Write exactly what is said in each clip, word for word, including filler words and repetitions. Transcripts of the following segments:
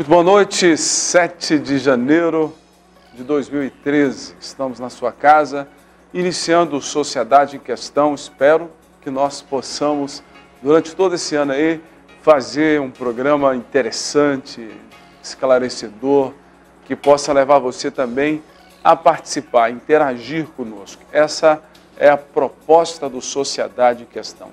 Muito boa noite, sete de janeiro de dois mil e treze. Estamos na sua casa, iniciando Sociedade em Questão. Espero que nós possamos, durante todo esse ano aí, fazer um programa interessante, esclarecedor, que possa levar você também a participar, a interagir conosco. Essa é a proposta do Sociedade em Questão.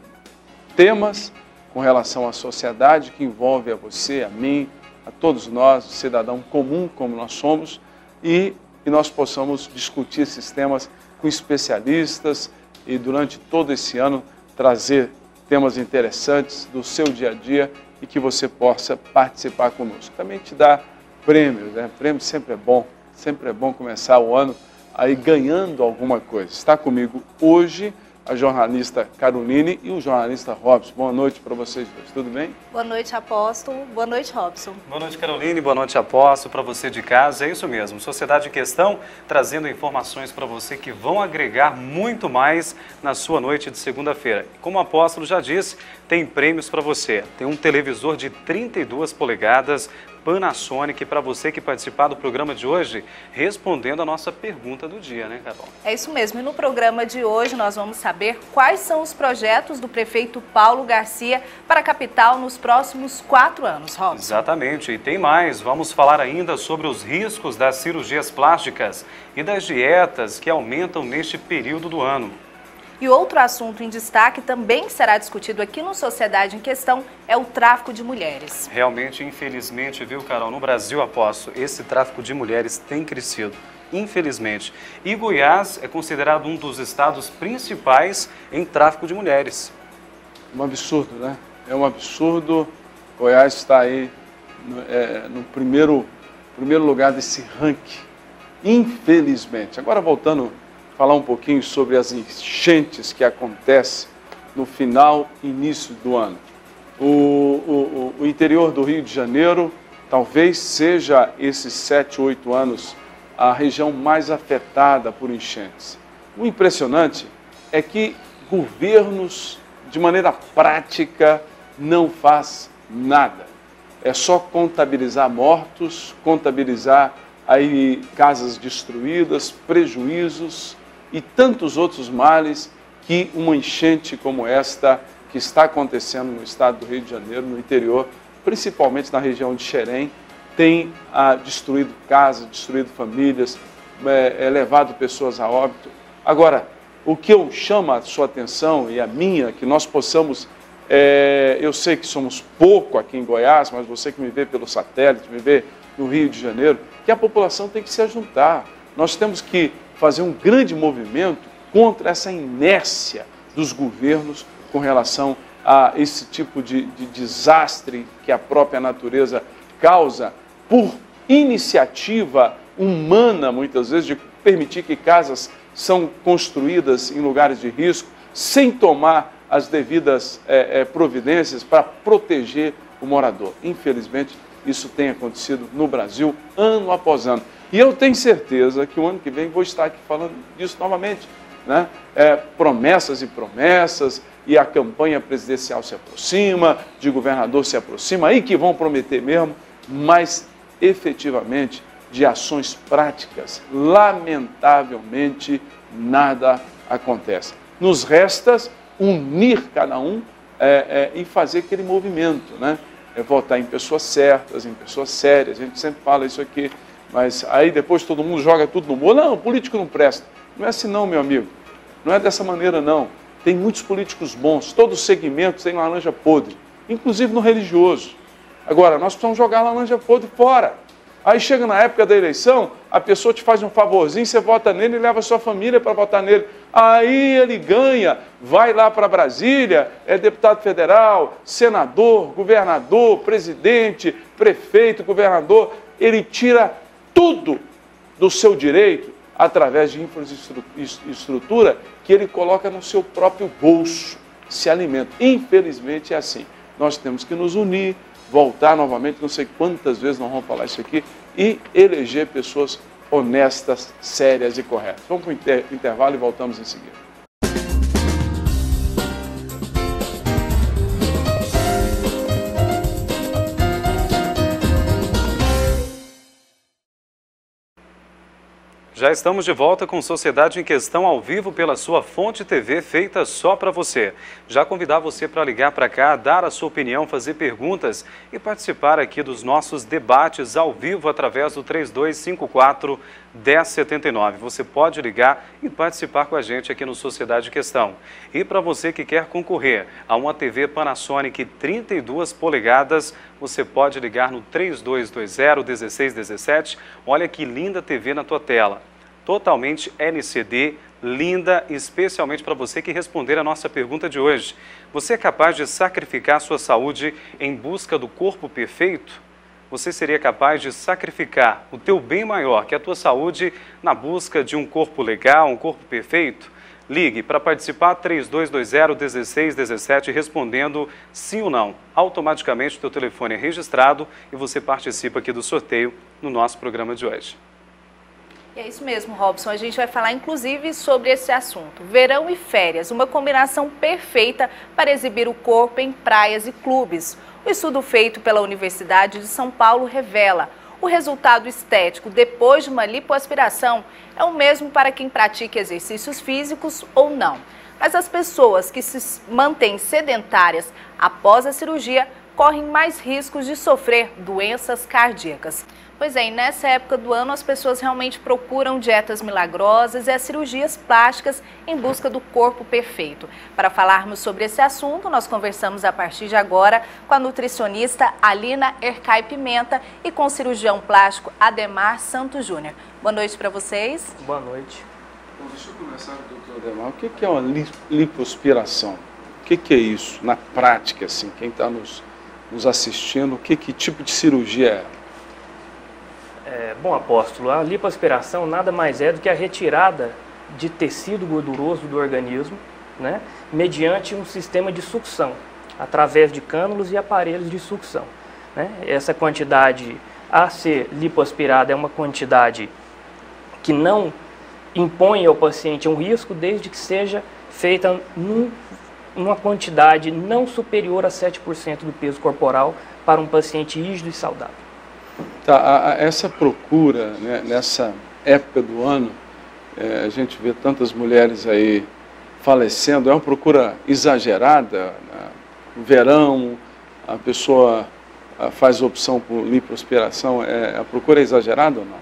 Temas com relação à sociedade que envolve a você, a mim, a todos nós, cidadão comum como nós somos, e que nós possamos discutir esses temas com especialistas e durante todo esse ano trazer temas interessantes do seu dia a dia e que você possa participar conosco. Também te dá prêmios, né? Prêmio sempre é bom, sempre é bom começar o ano aí ganhando alguma coisa. Está comigo hoje a jornalista Caroline e o jornalista Robson. Boa noite para vocês dois, tudo bem? Boa noite, Apóstolo. Boa noite, Robson. Boa noite, Caroline. Boa noite, Apóstolo. Para você de casa, é isso mesmo. Sociedade em Questão, trazendo informações para você que vão agregar muito mais na sua noite de segunda-feira. Como o Apóstolo já disse, tem prêmios para você. Tem um televisor de trinta e duas polegadas, Panasonic, para você que participar do programa de hoje, respondendo a nossa pergunta do dia, né, Carol? É isso mesmo. E no programa de hoje nós vamos saber quais são os projetos do prefeito Paulo Garcia para a capital nos próximos quatro anos, Robson. Exatamente. E tem mais. Vamos falar ainda sobre os riscos das cirurgias plásticas e das dietas que aumentam neste período do ano. E outro assunto em destaque também será discutido aqui no Sociedade em Questão é o tráfico de mulheres. Realmente, infelizmente, viu, Carol, no Brasil, Apóstolo, esse tráfico de mulheres tem crescido, infelizmente. E Goiás é considerado um dos estados principais em tráfico de mulheres. Um absurdo, né? É um absurdo. Goiás está aí no, é, no primeiro, primeiro lugar desse ranking, infelizmente. Agora, voltando falar um pouquinho sobre as enchentes que acontecem no final e início do ano. O, o, o interior do Rio de Janeiro talvez seja, esses sete, oito anos, a região mais afetada por enchentes. O impressionante é que governos, de maneira prática, não faz nada. É só contabilizar mortos, contabilizar aí casas destruídas, prejuízos e tantos outros males que uma enchente como esta que está acontecendo no estado do Rio de Janeiro, no interior, principalmente na região de Xerém, tem ah, destruído casas, destruído famílias, é, é, levado pessoas a óbito. Agora, o que eu chamo a sua atenção e a minha, que nós possamos, é, eu sei que somos pouco aqui em Goiás, mas você que me vê pelo satélite, me vê no Rio de Janeiro, que a população tem que se ajuntar. Nós temos que fazer um grande movimento contra essa inércia dos governos com relação a esse tipo de, de desastre que a própria natureza causa por iniciativa humana, muitas vezes, de permitir que casas são construídas em lugares de risco sem tomar as devidas é, é, providências para proteger o morador. Infelizmente, isso tem acontecido no Brasil ano após ano. E eu tenho certeza que o ano que vem vou estar aqui falando disso novamente, né? É, promessas e promessas, e a campanha presidencial se aproxima, de governador se aproxima, aí que vão prometer mesmo, mas efetivamente de ações práticas, lamentavelmente, nada acontece. Nos resta unir cada um é, é, e fazer aquele movimento, né? É votar em pessoas certas, em pessoas sérias, a gente sempre fala isso aqui, mas aí depois todo mundo joga tudo no bolo. Não, o político não presta. Não é assim não, meu amigo. Não é dessa maneira não. Tem muitos políticos bons, todos os segmentos têm laranja podre, inclusive no religioso. Agora, nós precisamos jogar a laranja podre fora. Aí chega na época da eleição, a pessoa te faz um favorzinho, você vota nele e leva a sua família para votar nele. Aí ele ganha, vai lá para Brasília, é deputado federal, senador, governador, presidente, prefeito, governador. Ele tira tudo do seu direito através de infraestrutura que ele coloca no seu próprio bolso, se alimenta. Infelizmente é assim. Nós temos que nos unir, voltar novamente, não sei quantas vezes nós vamos falar isso aqui, e eleger pessoas honestas, sérias e corretas. Vamos para o inter intervalo e voltamos em seguida. Já estamos de volta com Sociedade em Questão ao vivo pela sua Fonte T V, feita só para você. Já convidar você para ligar para cá, dar a sua opinião, fazer perguntas e participar aqui dos nossos debates ao vivo através do três dois cinco quatro, um zero sete nove. Você pode ligar e participar com a gente aqui no Sociedade em Questão. E para você que quer concorrer a uma T V Panasonic trinta e duas polegadas, você pode ligar no três dois dois zero, um seis um sete. Olha que linda T V na tua tela. Totalmente L C D, linda, especialmente para você que responder a nossa pergunta de hoje. Você é capaz de sacrificar sua saúde em busca do corpo perfeito? Você seria capaz de sacrificar o teu bem maior, que é a tua saúde, na busca de um corpo legal, um corpo perfeito? Ligue para participar três dois dois zero, um seis um sete respondendo sim ou não. Automaticamente o teu telefone é registrado e você participa aqui do sorteio no nosso programa de hoje. É isso mesmo, Robson. A gente vai falar inclusive sobre esse assunto. Verão e férias, uma combinação perfeita para exibir o corpo em praias e clubes. O estudo feito pela Universidade de São Paulo revela: o resultado estético depois de uma lipoaspiração é o mesmo para quem pratica exercícios físicos ou não. Mas as pessoas que se mantêm sedentárias após a cirurgia correm mais riscos de sofrer doenças cardíacas. Pois é, e nessa época do ano as pessoas realmente procuram dietas milagrosas e as cirurgias plásticas em busca do corpo perfeito. Para falarmos sobre esse assunto, nós conversamos a partir de agora com a nutricionista Alina Ercai Pimenta e com o cirurgião plástico Ademar Santos Júnior. Boa noite para vocês. Boa noite. Bom, deixa eu começar, doutor Ademar. O que é uma lipoaspiração? O que é isso na prática, assim, quem está nos, nos assistindo, o que, que tipo de cirurgia é? É, bom, apóstolo, a lipoaspiração nada mais é do que a retirada de tecido gorduroso do organismo, né, mediante um sistema de sucção, através de cânulos e aparelhos de sucção. Né? Essa quantidade a ser lipoaspirada é uma quantidade que não impõe ao paciente um risco, desde que seja feita num, numa quantidade não superior a sete por cento do peso corporal para um paciente rígido e saudável. Tá, a, a, essa procura, né, nessa época do ano, é, a gente vê tantas mulheres aí falecendo, é uma procura exagerada? Né? No verão, a pessoa a, faz opção por lipoaspiração, é, a procura é exagerada ou não?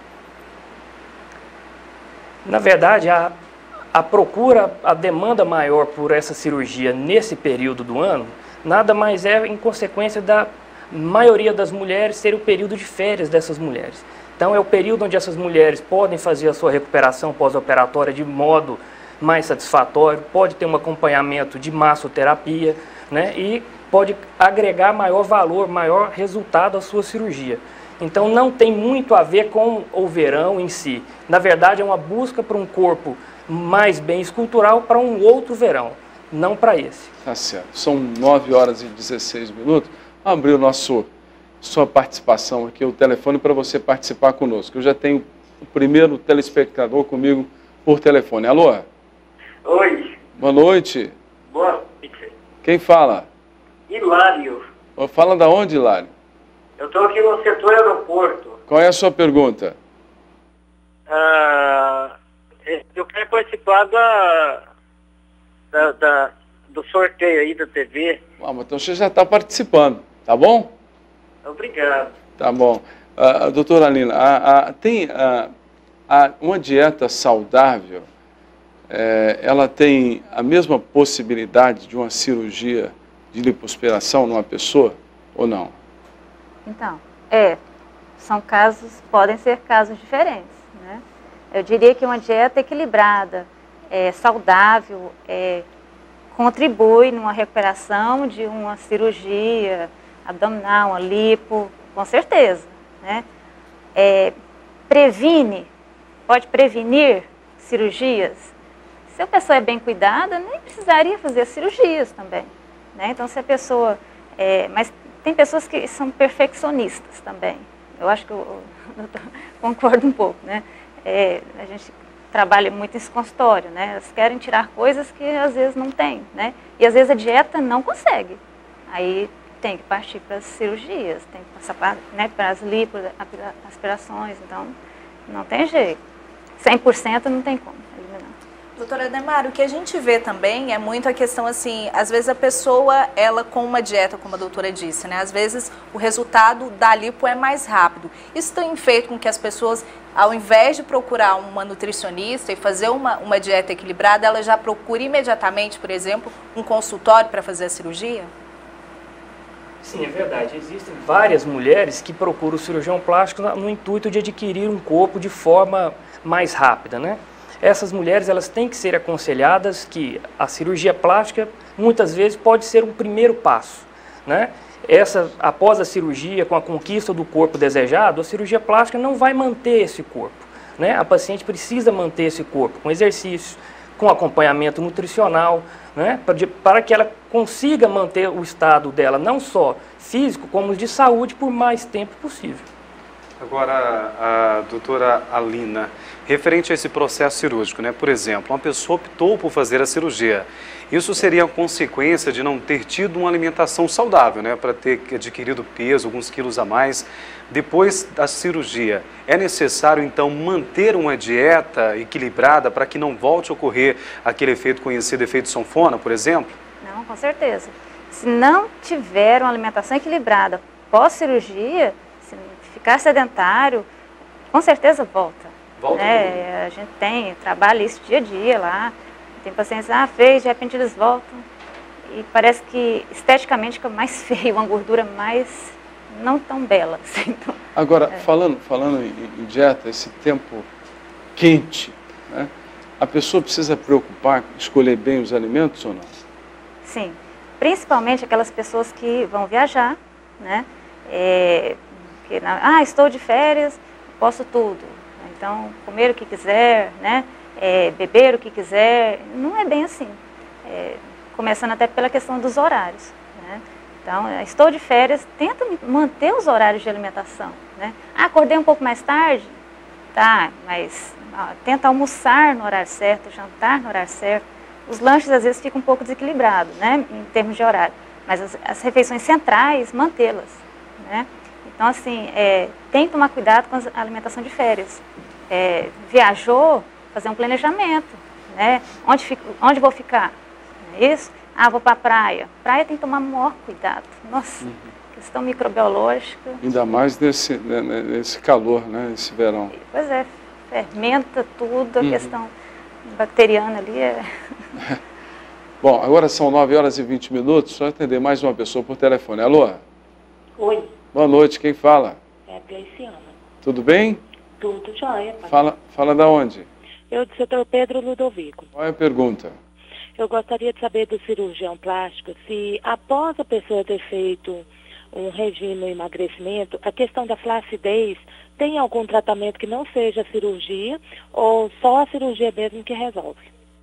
Na verdade, a, a procura, a demanda maior por essa cirurgia nesse período do ano, nada mais é em consequência da maioria das mulheres ser o período de férias dessas mulheres. Então é o período onde essas mulheres podem fazer a sua recuperação pós-operatória de modo mais satisfatório, pode ter um acompanhamento de massoterapia, né, e pode agregar maior valor, maior resultado à sua cirurgia. Então não tem muito a ver com o verão em si. Na verdade é uma busca por um corpo mais bem escultural para um outro verão, não para esse. Tá certo. São nove horas e dezesseis minutos. Vamos abrir o nosso, sua participação aqui, o telefone para você participar conosco. Eu já tenho o primeiro telespectador comigo por telefone. Alô? Oi. Boa noite. Boa noite. Quem fala? Hilário. Fala da onde, Hilário? Eu estou aqui no setor aeroporto. Qual é a sua pergunta? Ah, eu quero participar da, da, da, do sorteio aí da T V. Ah, mas então você já está participando, tá bom? Obrigado. Tá bom. Uh, doutora Alina, a, a, tem a, a, uma dieta saudável, é, ela tem a mesma possibilidade de uma cirurgia de lipoaspiração numa pessoa ou não? Então, é, são casos, podem ser casos diferentes, né? Eu diria que uma dieta equilibrada, é, saudável, é, contribui numa recuperação de uma cirurgia abdominal, uma lipo, com certeza, né? É, previne, pode prevenir cirurgias. Se a pessoa é bem cuidada, nem precisaria fazer cirurgias também, né? Então, se a pessoa, é, mas tem pessoas que são perfeccionistas também. Eu acho que eu, eu concordo um pouco, né? É, a gente trabalha muito nesse consultório, né? Elas querem tirar coisas que às vezes não tem, né? E às vezes a dieta não consegue. Aí tem que partir para as cirurgias, tem que passar para, né, para as lipoaspirações, então não tem jeito. cem por cento não tem como eliminar. Doutora Ademar, o que a gente vê também é muito a questão assim, às vezes a pessoa, ela com uma dieta, como a doutora disse, né? Às vezes o resultado da lipo é mais rápido. Isso tem feito com que as pessoas, ao invés de procurar uma nutricionista e fazer uma, uma dieta equilibrada, ela já procure imediatamente, por exemplo, um consultório para fazer a cirurgia? Sim, é verdade. Existem várias mulheres que procuram o cirurgião plástico no intuito de adquirir um corpo de forma mais rápida, né? Essas mulheres, elas têm que ser aconselhadas que a cirurgia plástica, muitas vezes, pode ser um primeiro passo, né? Essa, após a cirurgia, com a conquista do corpo desejado, a cirurgia plástica não vai manter esse corpo, né? A paciente precisa manter esse corpo com exercício, com acompanhamento nutricional, né? Para, para que ela consiga manter o estado dela, não só físico, como de saúde, por mais tempo possível. Agora, a doutora Alina, referente a esse processo cirúrgico, né? Por exemplo, uma pessoa optou por fazer a cirurgia. Isso seria a consequência de não ter tido uma alimentação saudável, né? Para ter adquirido peso, alguns quilos a mais. Depois da cirurgia, é necessário, então, manter uma dieta equilibrada para que não volte a ocorrer aquele efeito conhecido, efeito sanfona, por exemplo? Não, com certeza. Se não tiver uma alimentação equilibrada pós-cirurgia, se ficar sedentário, com certeza volta. Volta né? A gente tem, trabalha isso dia a dia lá. Tem pacientes, ah, fez, de repente eles voltam. E parece que esteticamente fica mais feio, uma gordura mais não tão bela. Assim. Então, Agora, é. falando, falando em, em dieta, esse tempo quente, né? A pessoa precisa preocupar, escolher bem os alimentos ou não? Sim, principalmente aquelas pessoas que vão viajar, né? É, que, ah, estou de férias, posso tudo. Então, comer o que quiser, né? É, beber o que quiser, não é bem assim. É, começando até pela questão dos horários, né? Então, estou de férias, tenta manter os horários de alimentação, né? Ah, acordei um pouco mais tarde? Tá, mas ó, tenta almoçar no horário certo, jantar no horário certo. Os lanches às vezes ficam um pouco desequilibrados, né, em termos de horário, mas as, as refeições centrais, mantê-las, né? Então, assim, é, tem que tomar cuidado com a alimentação de férias. É, viajou, fazer um planejamento, né? Onde, fico, onde vou ficar? Não é isso? Ah, vou para a praia. Praia tem que tomar maior cuidado. Nossa, uhum. Questão microbiológica. Ainda mais nesse, nesse calor, né? Nesse verão. Pois é, fermenta tudo, a uhum. questão bacteriana ali é... Bom, agora são nove horas e vinte minutos, só atender mais uma pessoa por telefone. Alô? Oi. Boa noite, quem fala? É a Gleiciana. Tudo bem? Tudo jóia. Fala, fala da onde? Eu do setor Pedro Ludovico. Qual é a pergunta? Eu gostaria de saber do cirurgião plástico se, após a pessoa ter feito um regime de emagrecimento, a questão da flacidez, tem algum tratamento que não seja cirurgia ou só a cirurgia mesmo que resolve?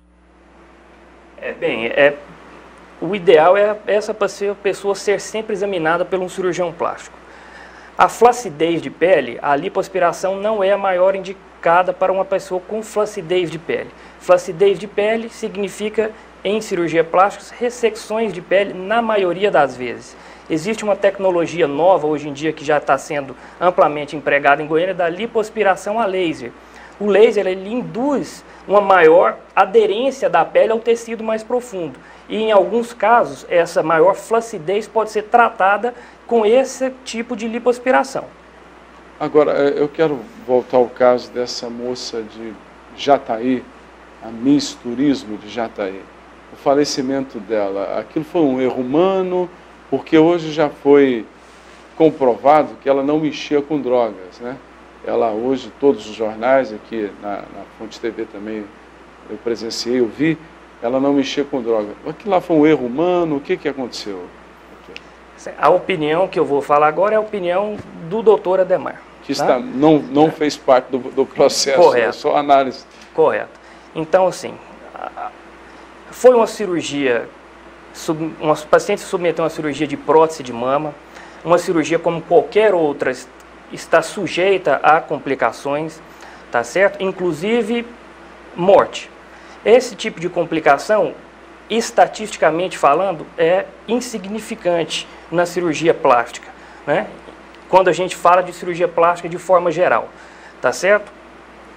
É, bem, é, o ideal é essa pessoa ser sempre examinada por um cirurgião plástico. A flacidez de pele, a lipoaspiração não é a maior indicada para uma pessoa com flacidez de pele. Flacidez de pele significa, em cirurgia plástica, ressecções de pele na maioria das vezes. Existe uma tecnologia nova hoje em dia que já está sendo amplamente empregada em Goiânia, da lipoaspiração a laser. O laser ele induz uma maior aderência da pele ao tecido mais profundo. E em alguns casos, essa maior flacidez pode ser tratada com esse tipo de lipoaspiração. Agora, eu quero voltar ao caso dessa moça de Jataí, a Miss Turismo de Jataí. O falecimento dela, aquilo foi um erro humano, porque hoje já foi comprovado que ela não mexia com drogas, né? Ela hoje, todos os jornais aqui na, na Fonte T V também, eu presenciei, eu vi, ela não mexia com droga. Aquilo lá foi um erro humano, o que, que aconteceu? A opinião que eu vou falar agora é a opinião do doutor Ademar. Que tá? está, não, não fez parte do, do processo, Correto. É só análise. Correto. Então, assim, foi uma cirurgia, uma paciente se submeteu a uma cirurgia de prótese de mama, uma cirurgia como qualquer outra está sujeita a complicações, tá certo? Inclusive morte. Esse tipo de complicação, estatisticamente falando, é insignificante na cirurgia plástica, né? Quando a gente fala de cirurgia plástica de forma geral, tá certo?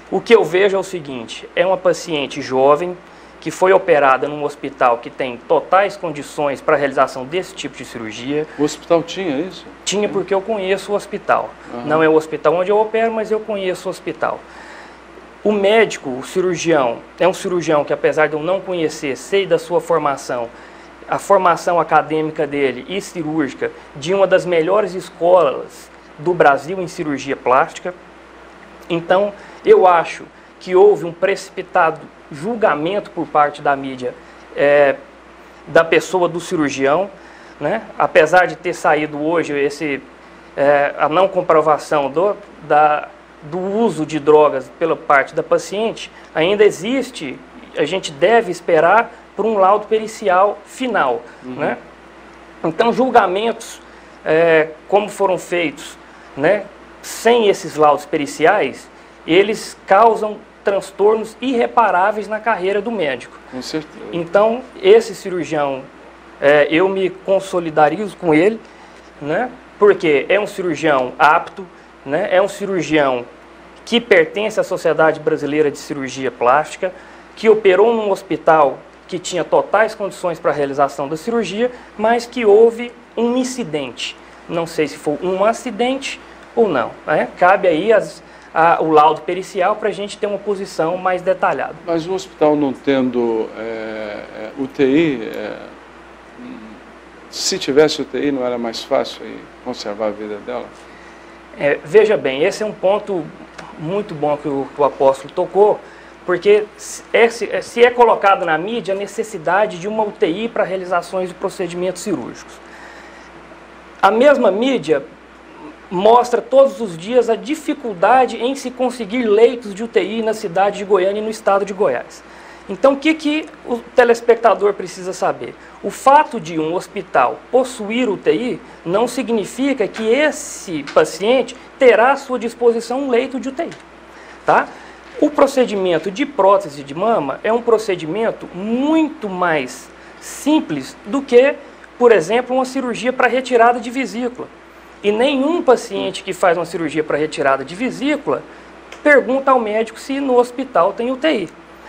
O que eu vejo é o seguinte, é uma paciente jovem que foi operada num hospital que tem totais condições para a realização desse tipo de cirurgia. O hospital tinha isso? Tinha, porque eu conheço o hospital. Uhum. Não é o hospital onde eu opero, mas eu conheço o hospital. O médico, o cirurgião, é um cirurgião que, apesar de eu não conhecer, sei da sua formação, a formação acadêmica dele e cirúrgica de uma das melhores escolas do Brasil em cirurgia plástica. Então, eu acho que houve um precipitado julgamento por parte da mídia é, da pessoa do cirurgião, né? Apesar de ter saído hoje esse, é, a não comprovação do, da, do uso de drogas pela parte da paciente, ainda existe, a gente deve esperar por um laudo pericial final. Uhum. Né? Então, julgamentos é, como foram feitos, né, sem esses laudos periciais, eles causam transtornos irreparáveis na carreira do médico. Com certeza. Então, esse cirurgião, é, eu me consolidarizo com ele, né, porque é um cirurgião apto, né, é um cirurgião que pertence à Sociedade Brasileira de Cirurgia Plástica, que operou num hospital que tinha totais condições para a realização da cirurgia, mas que houve um incidente. Não sei se foi um acidente ou não. Né? Cabe aí as, a, o laudo pericial para a gente ter uma posição mais detalhada. Mas o hospital não tendo é, é, U T I, é, se tivesse U T I, não era mais fácil aí conservar a vida dela? É, veja bem, esse é um ponto muito bom que o, que o apóstolo tocou, porque é, se é colocado na mídia a necessidade de uma U T I para realizações de procedimentos cirúrgicos. A mesma mídia mostra todos os dias a dificuldade em se conseguir leitos de U T I na cidade de Goiânia e no estado de Goiás. Então, o que, que o telespectador precisa saber? O fato de um hospital possuir U T I não significa que esse paciente terá à sua disposição um leito de U T I. Tá? O procedimento de prótese de mama é um procedimento muito mais simples do que, por exemplo, uma cirurgia para retirada de vesícula. E nenhum paciente que faz uma cirurgia para retirada de vesícula pergunta ao médico se no hospital tem U T I.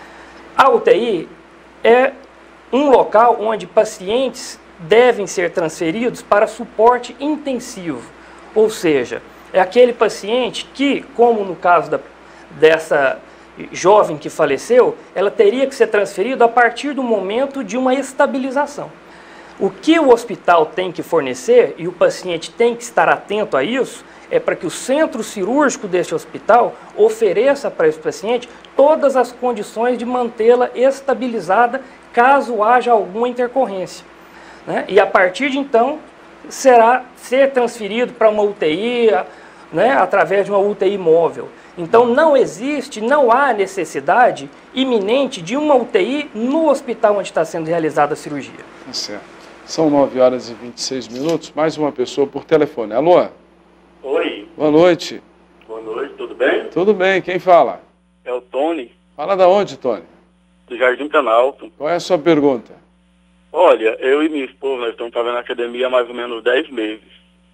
A U T I é um local onde pacientes devem ser transferidos para suporte intensivo. Ou seja, é aquele paciente que, como no caso da dessa jovem que faleceu, ela teria que ser transferida a partir do momento de uma estabilização. O que o hospital tem que fornecer, e o paciente tem que estar atento a isso, é para que o centro cirúrgico deste hospital ofereça para esse paciente todas as condições de mantê-la estabilizada caso haja alguma intercorrência. Né? E a partir de então, será ser transferido para uma U T I, né, através de uma U T I móvel. Então, não existe, não há necessidade iminente de uma U T I no hospital onde está sendo realizada a cirurgia. Tá certo. São nove horas e vinte e seis minutos, mais uma pessoa por telefone. Alô? Oi. Boa noite. Boa noite, tudo bem? Tudo bem, quem fala? É o Tony. Fala da onde, Tony? Do Jardim Planalto. Qual é a sua pergunta? Olha, eu e minha esposa, nós estamos fazendo academia há mais ou menos dez meses.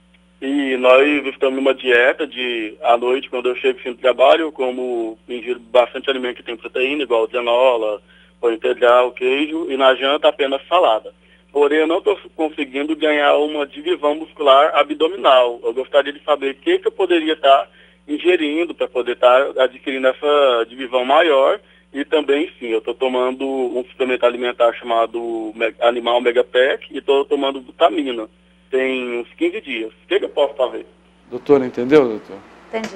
E nós estamos numa dieta de, à noite, quando eu chego do trabalho, eu como ingiro bastante alimento que tem proteína, igual granola, pão integral, queijo, e na janta apenas salada. Porém, eu não estou conseguindo ganhar uma divisão muscular abdominal. Eu gostaria de saber o que, que eu poderia estar ingerindo para poder estar adquirindo essa divisão maior. E também, sim, eu estou tomando um suplemento alimentar chamado Animal Mega Pack e estou tomando vitamina. Tem uns quinze dias. O que, que eu posso fazer? Doutor, entendeu, doutor? Entendi.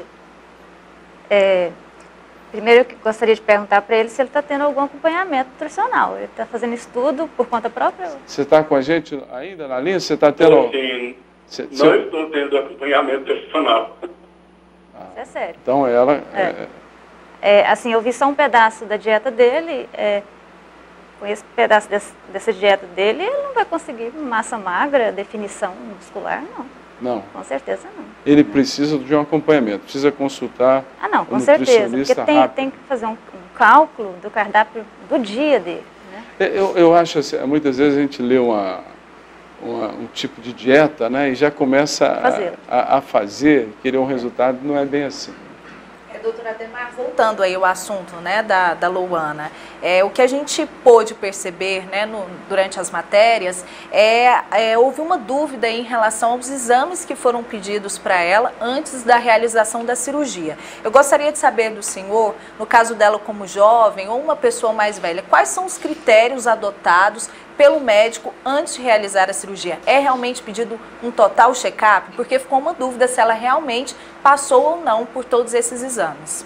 É, primeiro, eu gostaria de perguntar para ele se ele está tendo algum acompanhamento nutricional. Ele está fazendo estudo por conta própria? Você está com a gente ainda na linha? Você está tendo... Não, sim. Cê, não cê... estou tendo acompanhamento nutricional. Ah, isso é sério. Então, ela... É. É... É, assim, eu vi só um pedaço da dieta dele, é, com esse pedaço desse, dessa dieta dele, ele não vai conseguir massa magra, definição muscular, não. Não. Com certeza não. Ele precisa de um acompanhamento, precisa consultar Ah, não, um com certeza, porque tem, tem que fazer um, um cálculo do cardápio do dia dele. Né? Eu, eu acho, assim, muitas vezes a gente lê uma, uma, um tipo de dieta, né, e já começa a, a, a fazer, querer um resultado, não é bem assim. Doutora Ademar, voltando aí ao assunto, né, da, da Louana, é, o que a gente pôde perceber, né, no, durante as matérias, é, é, houve uma dúvida em relação aos exames que foram pedidos para ela antes da realização da cirurgia. Eu gostaria de saber do senhor, no caso dela como jovem ou uma pessoa mais velha, quais são os critérios adotados pelo médico antes de realizar a cirurgia? É realmente pedido um total check-up? Porque ficou uma dúvida se ela realmente passou ou não por todos esses exames.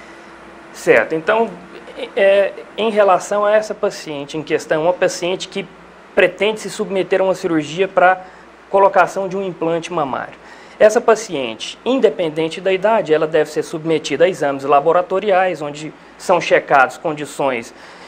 Certo, então, é, em relação a essa paciente em questão, uma paciente que pretende se submeter a uma cirurgia para colocação de um implante mamário. Essa paciente, independente da idade, ela deve ser submetida a exames laboratoriais, onde são checados condições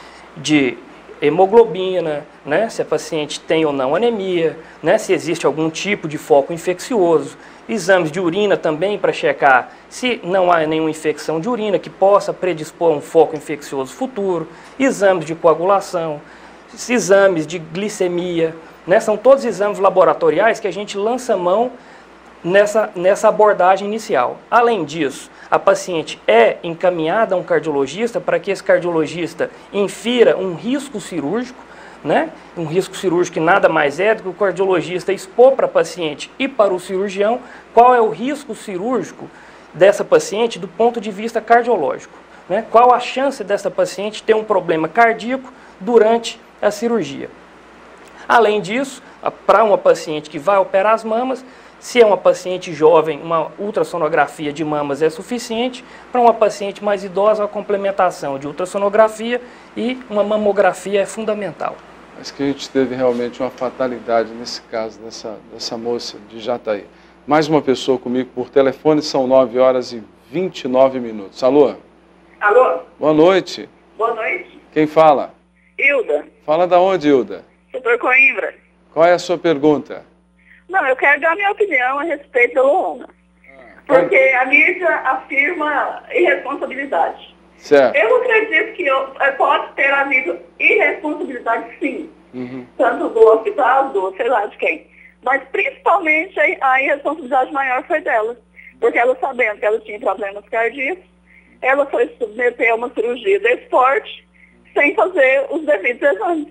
de hemoglobina, né, se a paciente tem ou não anemia, né, se existe algum tipo de foco infeccioso, exames de urina também para checar se não há nenhuma infecção de urina que possa predispor a um foco infeccioso futuro, exames de coagulação, exames de glicemia, né, são todos exames laboratoriais que a gente lança mão nessa, nessa abordagem inicial. Além disso, a paciente é encaminhada a um cardiologista para que esse cardiologista infira um risco cirúrgico, né? Um risco cirúrgico que nada mais é do que o cardiologista expor para a paciente e para o cirurgião qual é o risco cirúrgico dessa paciente do ponto de vista cardiológico, né? Qual a chance dessa paciente ter um problema cardíaco durante a cirurgia. Além disso, para uma paciente que vai operar as mamas, se é uma paciente jovem, uma ultrassonografia de mamas é suficiente. Para uma paciente mais idosa, a complementação de ultrassonografia e uma mamografia é fundamental. Mas que a gente teve realmente uma fatalidade nesse caso, dessa, dessa moça de Jataí. Mais uma pessoa comigo por telefone, são nove horas e vinte e nove minutos. Alô? Alô? Boa noite. Boa noite. Quem fala? Hilda. Fala da onde, Hilda? doutor Coimbra. Qual é a sua pergunta? Não, eu quero dar a minha opinião a respeito da Louana. Ah, porque a mídia afirma irresponsabilidade. Certo. Eu acredito que eu, pode ter havido irresponsabilidade, sim. Uhum. Tanto do hospital, do sei lá de quem. Mas principalmente a, a irresponsabilidade maior foi dela. Porque ela sabendo que ela tinha problemas cardíacos, ela foi submeter a uma cirurgia desse porte sem fazer os devidos exames.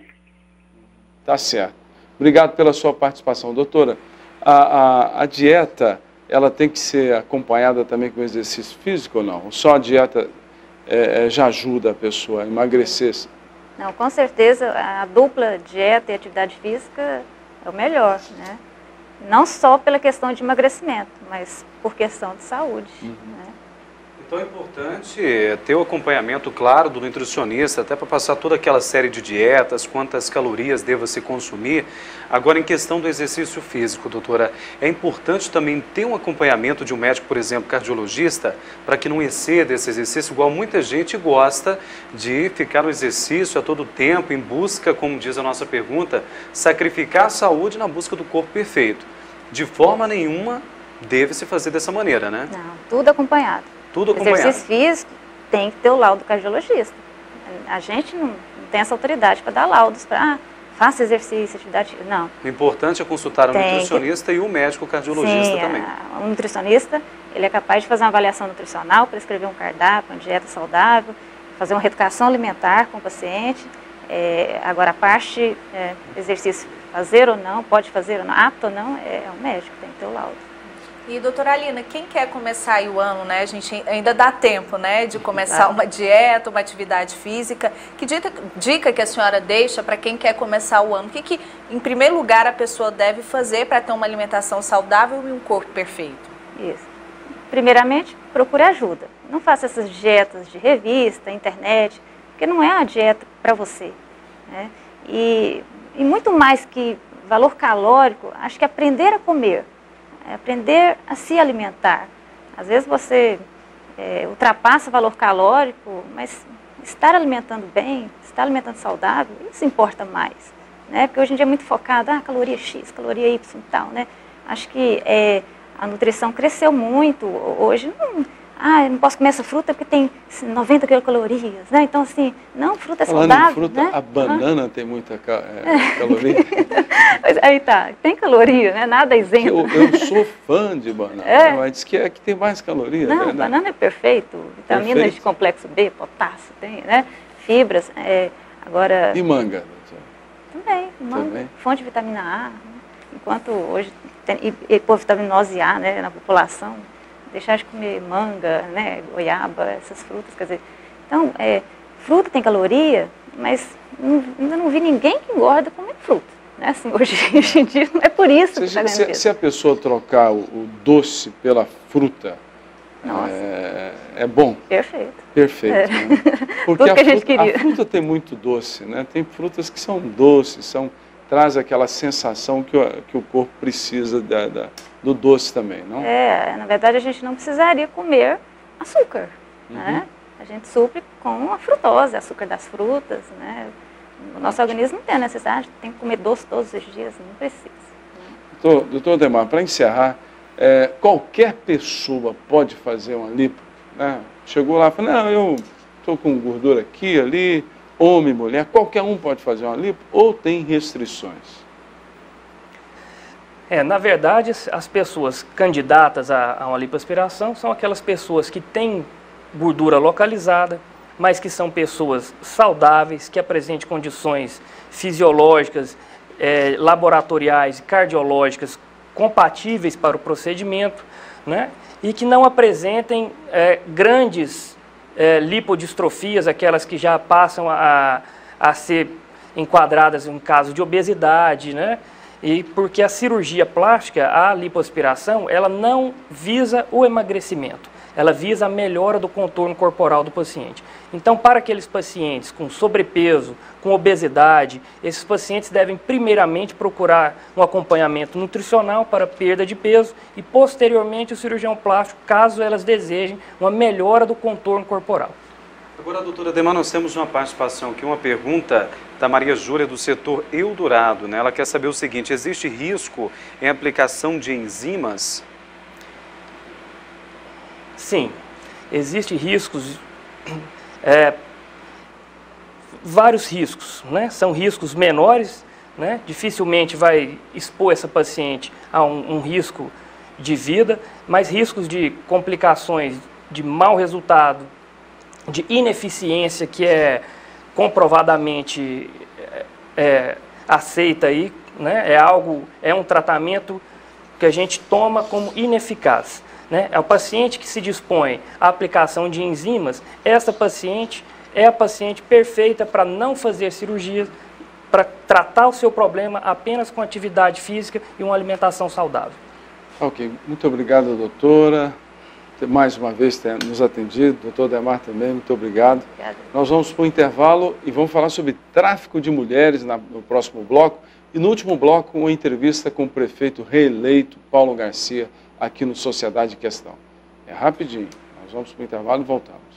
Tá certo. Obrigado pela sua participação. Doutora, a, a, a dieta, ela tem que ser acompanhada também com exercício físico ou não? Só a dieta é, já ajuda a pessoa a emagrecer? Não, com certeza a dupla dieta e atividade física é o melhor, né? Não só pela questão de emagrecimento, mas por questão de saúde, uhum. né? Então é importante ter o acompanhamento claro do nutricionista, até para passar toda aquela série de dietas, quantas calorias deva se consumir. Agora, em questão do exercício físico, doutora, é importante também ter um acompanhamento de um médico, por exemplo, cardiologista, para que não exceda esse exercício, igual muita gente gosta de ficar no exercício a todo tempo, em busca, como diz a nossa pergunta, sacrificar a saúde na busca do corpo perfeito. De forma nenhuma deve-se fazer dessa maneira, né? Não, tudo acompanhado. Tudo acompanhado. Exercício físico tem que ter o laudo do cardiologista. A gente não, não tem essa autoridade para dar laudos para, ah, faça exercício, atividade física. Não. O importante é consultar o tem nutricionista que... e o médico cardiologista Sim, também. A, o nutricionista, ele é capaz de fazer uma avaliação nutricional, prescrever um cardápio, uma dieta saudável, fazer uma reeducação alimentar com o paciente. É, agora, a parte é, exercício, fazer ou não, pode fazer ou não, apto ou não, é, é o médico, tem que ter o laudo. E, doutora Alina, quem quer começar aí o ano, né? A gente ainda dá tempo, né, de começar uma dieta, uma atividade física. Que dica, dica que a senhora deixa para quem quer começar o ano? O que, que, em primeiro lugar, a pessoa deve fazer para ter uma alimentação saudável e um corpo perfeito? Isso. Primeiramente, procure ajuda. Não faça essas dietas de revista, internet, porque não é uma dieta para você, né? E, e muito mais que valor calórico, acho que aprender a comer. É aprender a se alimentar. Às vezes você é, ultrapassa o valor calórico, mas estar alimentando bem, estar alimentando saudável, isso importa mais, né? Porque hoje em dia é muito focado, ah, caloria X, caloria Y e tal, né? Acho que é, a nutrição cresceu muito. Hoje, não, ah, eu não posso comer essa fruta porque tem noventa quilocalorias, né? Então, assim, não, fruta é Falando saudável, em fruta, né? a banana uhum. tem muita é, caloria. Pois aí tá, tem caloria, né? Nada isento. Eu, eu sou fã de banana, É. mas diz que é que tem mais calorias. Não, né? banana é perfeito, vitaminas Perfeito. de complexo B, potássio, tem, né? Fibras, é, agora... E manga? Também, manga, Também. fonte de vitamina A, né? Enquanto hoje tem hipovitaminose A, né, na população, deixar de comer manga, né, goiaba, essas frutas, quer dizer, então, é, fruta tem caloria, mas não, ainda não vi ninguém que engorda comendo fruta, né, assim, hoje, hoje em dia não é por isso que Se, está se, ganhando peso. se a pessoa trocar o, o doce pela fruta, Nossa. é, é bom? Perfeito. Perfeito. É. Né? Porque Tudo a que a gente fruta, queria. a fruta tem muito doce, né? Tem frutas que são doces, são, traz aquela sensação que o, que o corpo precisa da, da, do doce também, não? É, na verdade a gente não precisaria comer açúcar, Uhum. né? A gente supre com a frutose, açúcar das frutas, né? O nosso organismo não tem a necessidade, tem que comer doce todos os dias, não precisa. Doutor, doutor Ademar, para encerrar, é, qualquer pessoa pode fazer uma lipo, né? Chegou lá e falou, não, eu estou com gordura aqui, ali, homem, mulher, qualquer um pode fazer uma lipo ou tem restrições? É, na verdade, as pessoas candidatas a, a uma lipoaspiração são aquelas pessoas que têm gordura localizada, mas que são pessoas saudáveis, que apresentem condições fisiológicas, é, laboratoriais e cardiológicas compatíveis para o procedimento, né? E que não apresentem é, grandes é, lipodistrofias, aquelas que já passam a, a ser enquadradas em um caso de obesidade, né? E porque a cirurgia plástica, a lipoaspiração, ela não visa o emagrecimento, ela visa a melhora do contorno corporal do paciente. Então, para aqueles pacientes com sobrepeso, com obesidade, esses pacientes devem primeiramente procurar um acompanhamento nutricional para perda de peso e, posteriormente, o cirurgião plástico, caso elas desejem uma melhora do contorno corporal. Agora, doutora Ademar, nós temos uma participação aqui, uma pergunta da Maria Júlia do setor Eldorado, né? Ela quer saber o seguinte, existe risco em aplicação de enzimas? Sim, existem riscos, é, vários riscos, né? São riscos menores, né? Dificilmente vai expor essa paciente a um, um risco de vida, mas riscos de complicações, de mau resultado, de ineficiência que é comprovadamente é, é, aceita aí, né? É algo, é um tratamento que a gente toma como ineficaz. Né? É o paciente que se dispõe à aplicação de enzimas, essa paciente é a paciente perfeita para não fazer cirurgia, para tratar o seu problema apenas com atividade física e uma alimentação saudável. Ok, muito obrigado, doutora. Mais uma vez ter nos atendido, doutor Ademar também, muito obrigado. Obrigada. Nós vamos para o intervalo e vamos falar sobre tráfico de mulheres na, no próximo bloco. E no último bloco, uma entrevista com o prefeito reeleito, Paulo Garcia, aqui no Sociedade em Questão. É rapidinho, nós vamos para o intervalo e voltamos.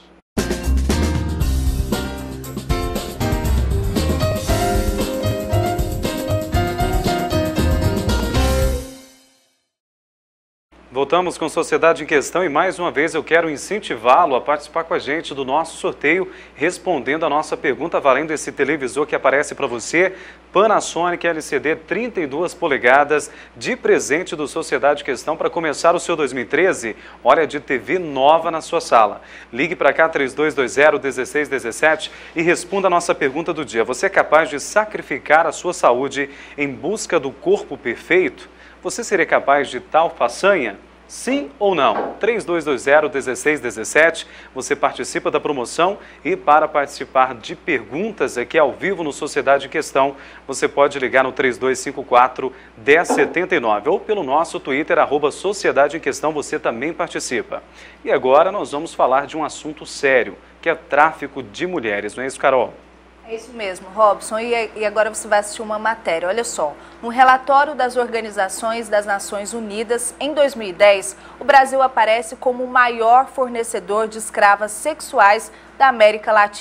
Voltamos com Sociedade em Questão e mais uma vez eu quero incentivá-lo a participar com a gente do nosso sorteio, respondendo a nossa pergunta, valendo esse televisor que aparece para você, Panasonic L C D trinta e duas polegadas, de presente do Sociedade em Questão para começar o seu dois mil e treze, hora de T V nova na sua sala. Ligue para cá, três dois dois zero, um seis um sete e responda a nossa pergunta do dia. Você é capaz de sacrificar a sua saúde em busca do corpo perfeito? Você seria capaz de tal façanha? Sim ou não? três dois dois zero, um seis um sete, você participa da promoção e para participar de perguntas aqui ao vivo no Sociedade em Questão, você pode ligar no três dois cinco quatro, um zero sete nove ou pelo nosso Twitter, arroba Sociedade em Questão, você também participa. E agora nós vamos falar de um assunto sério, que é tráfico de mulheres, não é isso, Carol? É isso mesmo, Robson. E, e agora você vai assistir uma matéria. Olha só, no relatório das Organizações das Nações Unidas, em dois mil e dez, o Brasil aparece como o maior fornecedor de escravas sexuais da América Latina.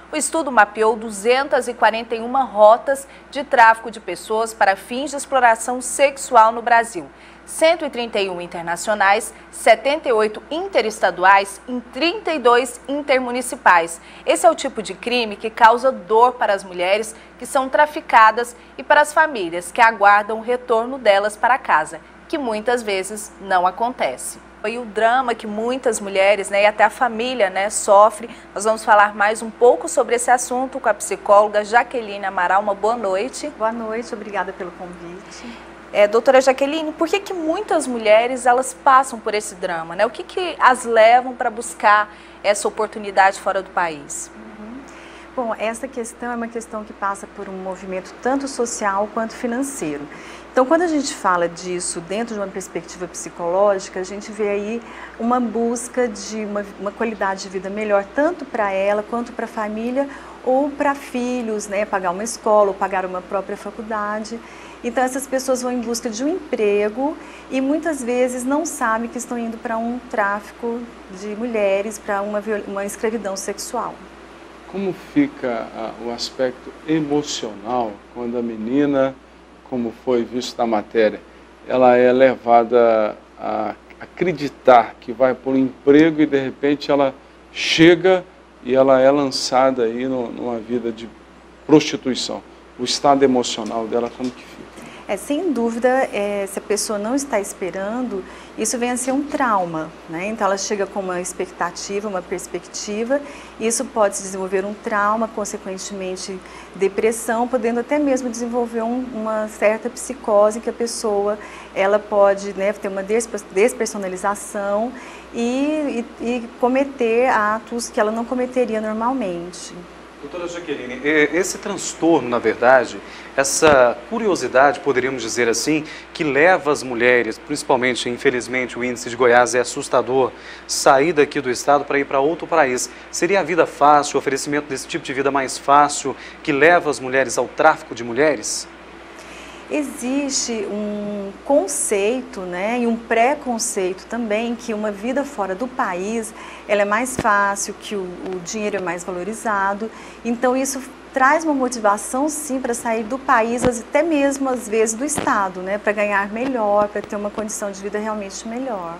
O estudo mapeou duzentas e quarenta e uma rotas de tráfico de pessoas para fins de exploração sexual no Brasil. cento e trinta e um internacionais, setenta e oito interestaduais e trinta e dois intermunicipais. Esse é o tipo de crime que causa dor para as mulheres que são traficadas e para as famílias que aguardam o retorno delas para casa, que muitas vezes não acontece. E o drama que muitas mulheres, né, e até a família, né, sofre. Nós vamos falar mais um pouco sobre esse assunto com a psicóloga Jaqueline Amaral. Uma boa noite. Boa noite, obrigada pelo convite. É, doutora Jaqueline, por que que muitas mulheres elas passam por esse drama, né? O que que as levam para buscar essa oportunidade fora do país? Uhum. Bom, essa questão é uma questão que passa por um movimento tanto social quanto financeiro. Então, quando a gente fala disso dentro de uma perspectiva psicológica, a gente vê aí uma busca de uma, uma qualidade de vida melhor, tanto para ela quanto para a família ou para filhos, né? Pagar uma escola ou pagar uma própria faculdade. Então, essas pessoas vão em busca de um emprego e muitas vezes não sabem que estão indo para um tráfico de mulheres, para uma, uma escravidão sexual. Como fica a, o aspecto emocional quando a menina, como foi visto na matéria, ela é levada a acreditar que vai por um emprego e de repente ela chega e ela é lançada aí no, numa vida de prostituição? O estado emocional dela, como que fica? É, sem dúvida, é, se a pessoa não está esperando, isso vem a ser um trauma, né? Então ela chega com uma expectativa, uma perspectiva, e isso pode se desenvolver um trauma, consequentemente depressão, podendo até mesmo desenvolver um, uma certa psicose que a pessoa ela pode, né, ter uma despersonalização e, e, e cometer atos que ela não cometeria normalmente. Doutora Jaqueline, esse transtorno, na verdade, essa curiosidade, poderíamos dizer assim, que leva as mulheres, principalmente, infelizmente, o índice de Goiás é assustador, sair daqui do estado para ir para outro país. Seria a vida fácil, o oferecimento desse tipo de vida mais fácil, que leva as mulheres ao tráfico de mulheres? Existe um conceito, né, e um preconceito também que uma vida fora do país ela é mais fácil, que o, o dinheiro é mais valorizado. Então isso traz uma motivação sim para sair do país, até mesmo às vezes do estado, né, para ganhar melhor, para ter uma condição de vida realmente melhor.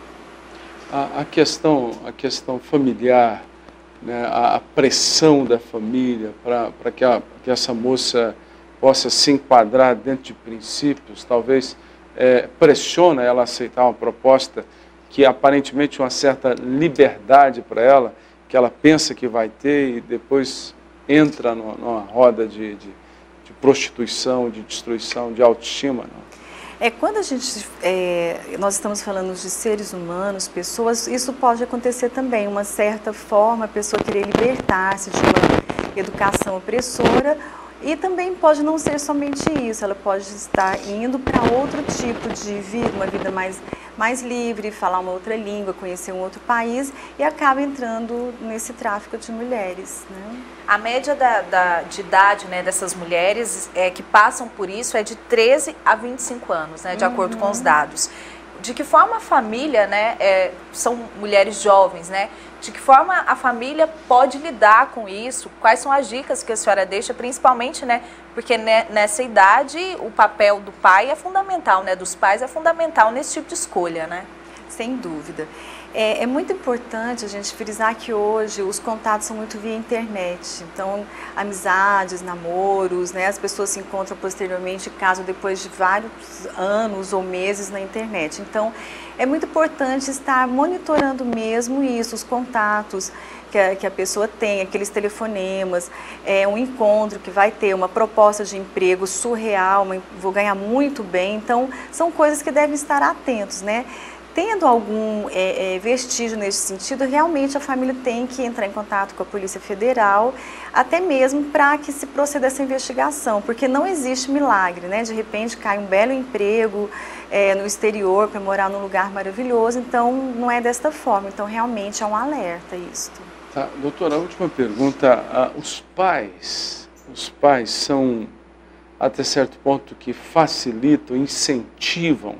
A, a questão, a questão familiar, né, a, a pressão da família para que, que essa moça possa se enquadrar dentro de princípios, talvez é, pressiona ela a aceitar uma proposta que aparentemente uma certa liberdade para ela, que ela pensa que vai ter e depois entra numa, numa roda de, de, de prostituição, de destruição, de autoestima. Não? É, quando a gente, é, nós estamos falando de seres humanos, pessoas, isso pode acontecer também, uma certa forma, a pessoa querer libertar-se de uma educação opressora. E também pode não ser somente isso, ela pode estar indo para outro tipo de vida, uma vida mais, mais livre, falar uma outra língua, conhecer um outro país e acaba entrando nesse tráfico de mulheres, né? A média da, da, de idade, né, dessas mulheres é, que passam por isso é de treze a vinte e cinco anos, né, de uhum. acordo com os dados. De que forma a família, né, é, são mulheres jovens, né? De que forma a família pode lidar com isso? Quais são as dicas que a senhora deixa, principalmente, né? Porque né, nessa idade o papel do pai é fundamental, né? Dos pais é fundamental nesse tipo de escolha, né? Sem dúvida. É, é muito importante a gente frisar que hoje os contatos são muito via internet. Então, amizades, namoros, né? As pessoas se encontram posteriormente, caso depois de vários anos ou meses na internet. Então, é muito importante estar monitorando mesmo isso, os contatos que a, que a pessoa tem, aqueles telefonemas, é, um encontro que vai ter, uma proposta de emprego surreal, uma, vou ganhar muito bem. Então, são coisas que devem estar atentos, né? Tendo algum é, é, vestígio nesse sentido, realmente a família tem que entrar em contato com a Polícia Federal, até mesmo para que se proceda essa investigação, porque não existe milagre, né? De repente cai um belo emprego é, no exterior para morar num lugar maravilhoso, então não é desta forma, então realmente é um alerta isso. Tá, doutora, a última pergunta, ah, os pais, os pais são até certo ponto que facilitam, incentivam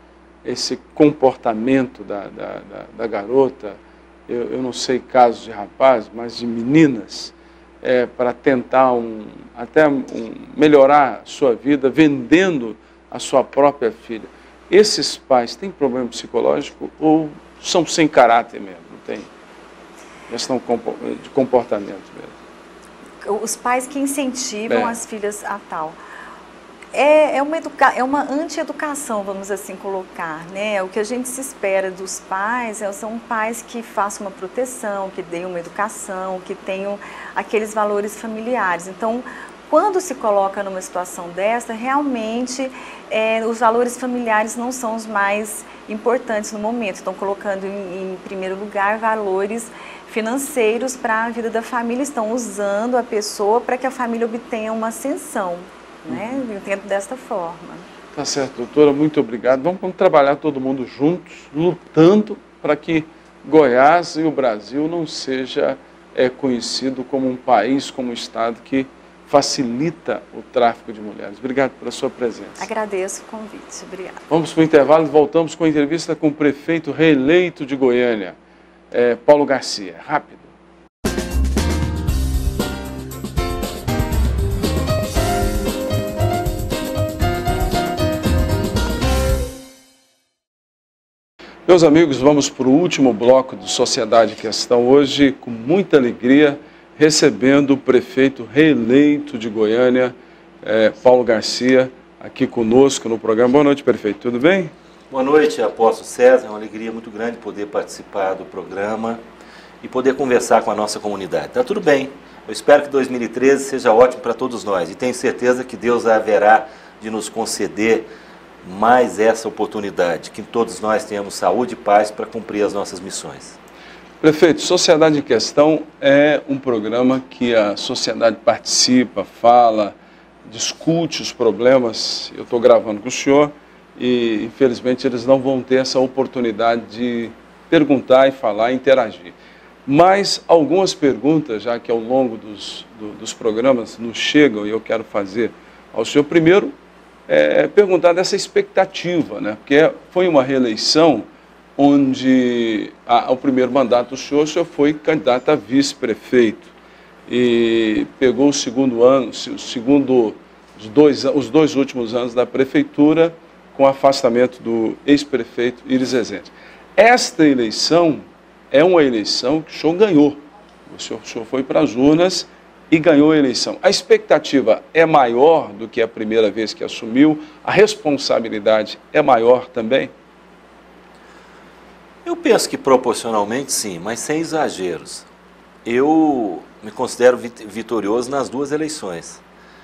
esse comportamento da, da, da, da garota, eu, eu não sei casos de rapazes, mas de meninas, é, para tentar um, até um, melhorar sua vida, vendendo a sua própria filha. Esses pais têm problema psicológico ou são sem caráter mesmo? Não tem questão de comportamento mesmo? Os pais que incentivam é. as filhas a tal. É, é, uma, educa... é uma anti-educação, vamos assim colocar, né? O que a gente se espera dos pais é, são pais que façam uma proteção, que deem uma educação, que tenham aqueles valores familiares. Então, quando se coloca numa situação dessa, realmente é, os valores familiares não são os mais importantes no momento. Estão colocando em, em primeiro lugar valores financeiros para a vida da família, estão usando a pessoa para que a família obtenha uma ascensão. Né? Eu entendo desta forma. Tá certo, doutora, muito obrigado. Vamos, vamos trabalhar todo mundo juntos, lutando para que Goiás e o Brasil não seja é, conhecido como um país, como um estado que facilita o tráfico de mulheres. Obrigado pela sua presença. Agradeço o convite. Obrigada. Vamos para o intervalo e voltamos com a entrevista com o prefeito reeleito de Goiânia, é, Paulo Garcia. Rápido. Meus amigos, vamos para o último bloco do Sociedade em Questão, hoje com muita alegria, recebendo o prefeito reeleito de Goiânia, é, Paulo Garcia, aqui conosco no programa. Boa noite, prefeito, tudo bem? Boa noite, apóstolo César, é uma alegria muito grande poder participar do programa e poder conversar com a nossa comunidade. Tá tudo bem, eu espero que dois mil e treze seja ótimo para todos nós e tenho certeza que Deus haverá de nos conceder mais essa oportunidade, que todos nós tenhamos saúde e paz para cumprir as nossas missões. Prefeito, Sociedade em Questão é um programa que a sociedade participa, fala, discute os problemas. Eu estou gravando com o senhor e, infelizmente, eles não vão ter essa oportunidade de perguntar e falar, interagir. Mas algumas perguntas, já que ao longo dos, do, dos programas nos chegam, e eu quero fazer ao senhor primeiro, É, perguntar dessa expectativa, né? Porque foi uma reeleição onde a, ao primeiro mandato do senhor, o senhor foi candidato a vice-prefeito e pegou o segundo ano, o segundo, os dois, os dois últimos anos da prefeitura com afastamento do ex-prefeito Iris Rezende. Esta eleição é uma eleição que o senhor ganhou, o senhor, o senhor foi para as urnas e ganhou a eleição. A expectativa é maior do que a primeira vez que assumiu? A responsabilidade é maior também? Eu penso que proporcionalmente sim, mas sem exageros. Eu me considero vitorioso nas duas eleições,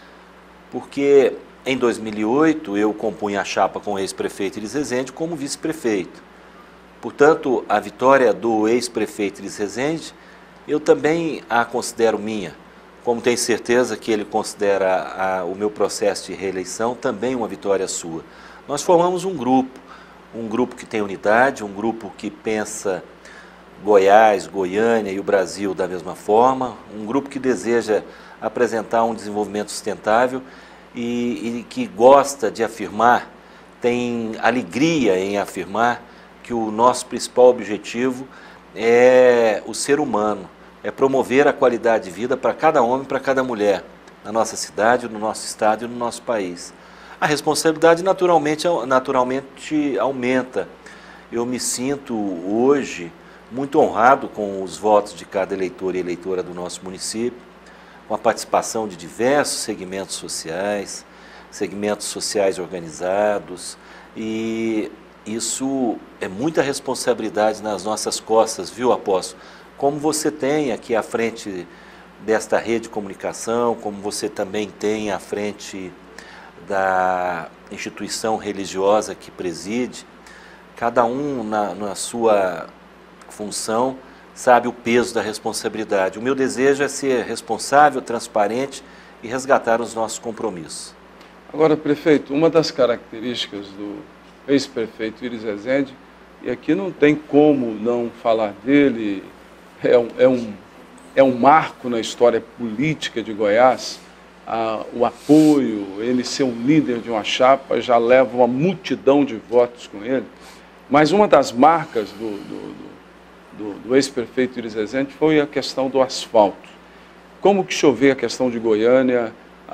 porque em dois mil e oito eu compunha a chapa com o ex-prefeito Iris Rezende como vice-prefeito. Portanto, a vitória do ex-prefeito Iris Rezende, eu também a considero minha. Como tenho certeza que ele considera a, o meu processo de reeleição também uma vitória sua. Nós formamos um grupo, um grupo que tem unidade, um grupo que pensa Goiás, Goiânia e o Brasil da mesma forma, um grupo que deseja apresentar um desenvolvimento sustentável e, e que gosta de afirmar, tem alegria em afirmar que o nosso principal objetivo é o ser humano. É promover a qualidade de vida para cada homem e para cada mulher, na nossa cidade, no nosso estado e no nosso país. A responsabilidade naturalmente, naturalmente aumenta. Eu me sinto hoje muito honrado com os votos de cada eleitor e eleitora do nosso município, com a participação de diversos segmentos sociais, segmentos sociais organizados, e isso é muita responsabilidade nas nossas costas, viu, apóstolo? Como você tem aqui à frente desta rede de comunicação, como você também tem à frente da instituição religiosa que preside, cada um na, na sua função sabe o peso da responsabilidade. O meu desejo é ser responsável, transparente e resgatar os nossos compromissos. Agora, prefeito, uma das características do ex-prefeito Iris Rezende, e aqui não tem como não falar dele, É um, é, um, é um marco na história política de Goiás, ah, o apoio, ele ser um líder de uma chapa, já leva uma multidão de votos com ele. Mas uma das marcas do, do, do, do, do ex-prefeito Iris Rezende foi a questão do asfalto. como que chover a questão de Goiânia,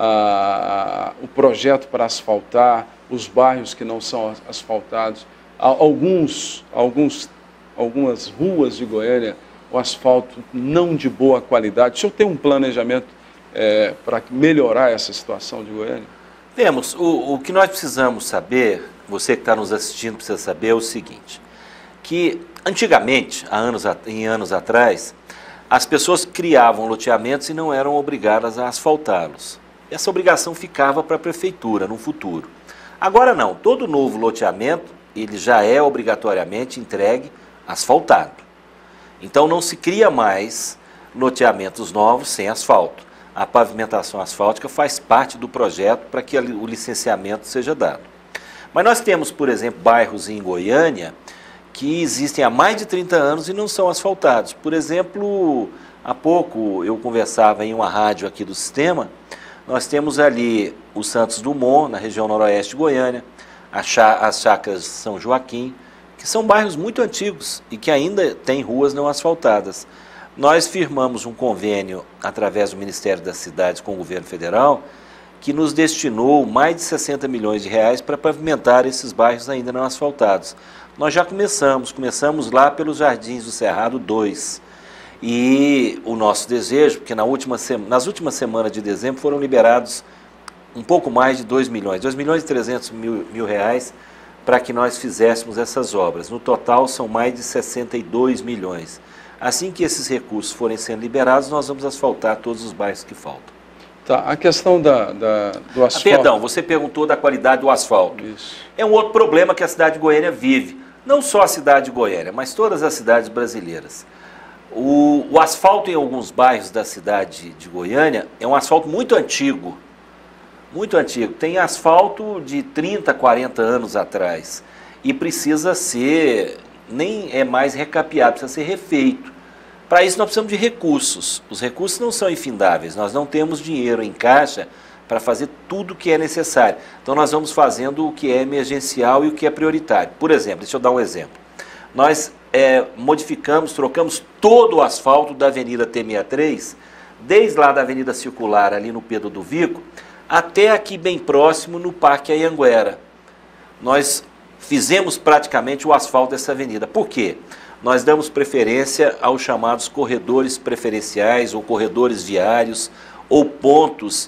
a, o projeto para asfaltar, os bairros que não são asfaltados, alguns, alguns, algumas ruas de Goiânia, o asfalto não de boa qualidade. O senhor tem um planejamento é, para melhorar essa situação de Goiânia? Temos. O, o que nós precisamos saber, você que está nos assistindo precisa saber, é o seguinte, que antigamente, há anos, em anos atrás, as pessoas criavam loteamentos e não eram obrigadas a asfaltá-los. Essa obrigação ficava para a prefeitura no futuro. Agora não, todo novo loteamento, ele já é obrigatoriamente entregue asfaltado. Então não se cria mais loteamentos novos sem asfalto. A pavimentação asfáltica faz parte do projeto para que o licenciamento seja dado. Mas nós temos, por exemplo, bairros em Goiânia que existem há mais de trinta anos e não são asfaltados. Por exemplo, há pouco eu conversava em uma rádio aqui do sistema, nós temos ali o Santos Dumont, na região noroeste de Goiânia, as Chácaras São Joaquim, que são bairros muito antigos e que ainda têm ruas não asfaltadas. Nós firmamos um convênio através do Ministério das Cidades com o governo federal que nos destinou mais de sessenta milhões de reais para pavimentar esses bairros ainda não asfaltados. Nós já começamos, começamos lá pelos Jardins do Cerrado dois. E o nosso desejo, porque na última nas últimas semanas de dezembro foram liberados um pouco mais de dois milhões, dois milhões e trezentos mil, mil reais para que nós fizéssemos essas obras. No total são mais de sessenta e dois milhões. Assim que esses recursos forem sendo liberados, nós vamos asfaltar todos os bairros que faltam. Tá, a questão da, da, do asfalto... Ah, perdão, você perguntou da qualidade do asfalto. Isso. É um outro problema que a cidade de Goiânia vive. Não só a cidade de Goiânia, mas todas as cidades brasileiras. O, o asfalto em alguns bairros da cidade de Goiânia é um asfalto muito antigo. Muito antigo. Tem asfalto de trinta, quarenta anos atrás. E precisa ser, nem é mais recapeado, precisa ser refeito. Para isso nós precisamos de recursos. Os recursos não são infindáveis. Nós não temos dinheiro em caixa para fazer tudo o que é necessário. Então nós vamos fazendo o que é emergencial e o que é prioritário. Por exemplo, deixa eu dar um exemplo. Nós é, modificamos, trocamos todo o asfalto da Avenida T sessenta e três, desde lá da Avenida Circular, ali no Pedro do Vico, até aqui bem próximo no Parque Anhanguera. Nós fizemos praticamente o asfalto dessa avenida. Por quê? Nós damos preferência aos chamados corredores preferenciais ou corredores viários ou pontos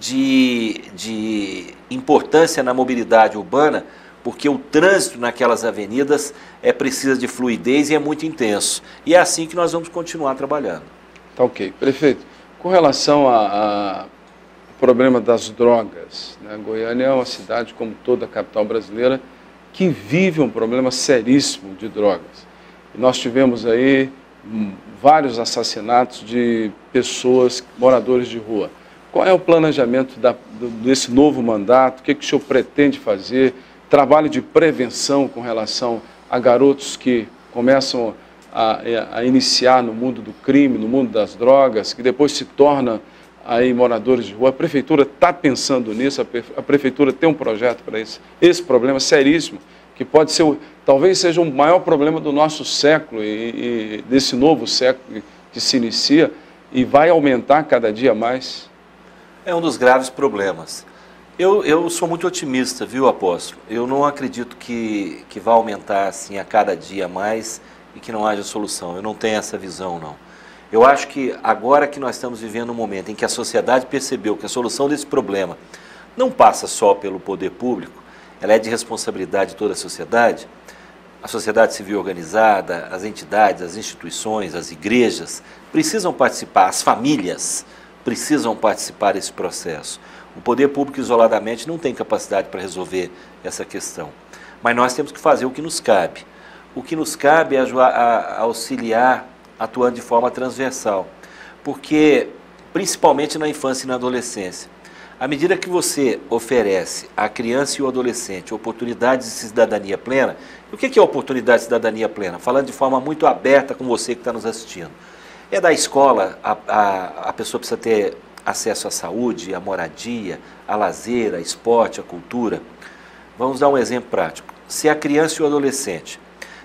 de, de importância na mobilidade urbana, porque o trânsito naquelas avenidas é, precisa de fluidez e é muito intenso. E é assim que nós vamos continuar trabalhando. Tá ok. Prefeito, com relação ao problema das drogas, né? Goiânia é uma cidade, como toda a capital brasileira, que vive um problema seríssimo de drogas. E nós tivemos aí hum, vários assassinatos de pessoas, moradores de rua. Qual é o planejamento da, do, desse novo mandato? O que, que o senhor pretende fazer? Trabalho de prevenção com relação a garotos que começam a, a iniciar no mundo do crime, no mundo das drogas, que depois se tornam aí moradores de rua. A prefeitura está pensando nisso, a prefeitura tem um projeto para esse, esse problema seríssimo, que pode ser, talvez seja o maior problema do nosso século e, e desse novo século que se inicia e vai aumentar cada dia mais. É um dos graves problemas. Eu, eu sou muito otimista, viu, apóstolo? Eu não acredito que, que vai aumentar assim a cada dia mais e que não haja solução. Eu não tenho essa visão, não. Eu acho que agora que nós estamos vivendo um momento em que a sociedade percebeu que a solução desse problema não passa só pelo poder público, ela é de responsabilidade de toda a sociedade, a sociedade civil organizada, as entidades, as instituições, as igrejas precisam participar, as famílias precisam participar desse processo. O poder público isoladamente não tem capacidade para resolver essa questão. Mas nós temos que fazer o que nos cabe. O que nos cabe é auxiliar, atuando de forma transversal. Porque, principalmente na infância e na adolescência, à medida que você oferece à criança e ao adolescente oportunidades de cidadania plena, o que é oportunidade de cidadania plena? Falando de forma muito aberta com você que está nos assistindo. É da escola, a, a, a pessoa precisa ter acesso à saúde, à moradia, a lazer, a esporte, a cultura. Vamos dar um exemplo prático. Se a criança e o adolescente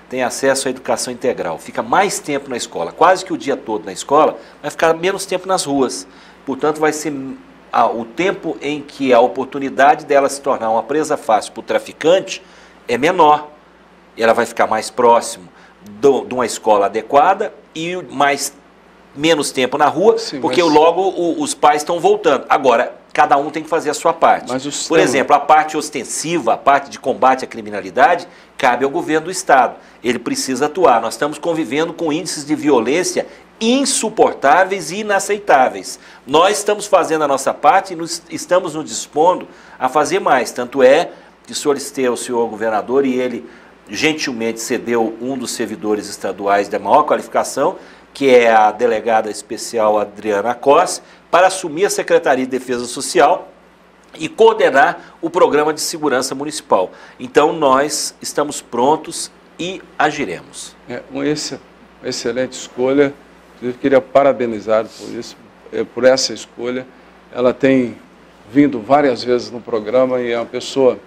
tem acesso à educação integral. Fica mais tempo na escola, quase que o dia todo na escola, vai ficar menos tempo nas ruas. Portanto, vai ser ah, o tempo em que a oportunidade dela se tornar uma presa fácil para o traficante é menor. E ela vai ficar mais próximo do, de uma escola adequada e mais, menos tempo na rua, Sim, porque mas... logo o, os pais estão voltando. Agora, cada um tem que fazer a sua parte. Mas Por exemplo, a parte ostensiva, a parte de combate à criminalidade, cabe ao governo do Estado. Ele precisa atuar. Nós estamos convivendo com índices de violência insuportáveis e inaceitáveis. Nós estamos fazendo a nossa parte e nos, estamos nos dispondo a fazer mais. Tanto é que solicitei ao senhor governador e ele gentilmente cedeu um dos servidores estaduais da maior qualificação, que é a delegada especial Adriana Cosse, para assumir a Secretaria de Defesa Social e coordenar o Programa de Segurança Municipal. Então, nós estamos prontos e agiremos. É uma excelente escolha. Eu queria parabenizar por isso, por essa escolha. Ela tem vindo várias vezes no programa e é uma pessoa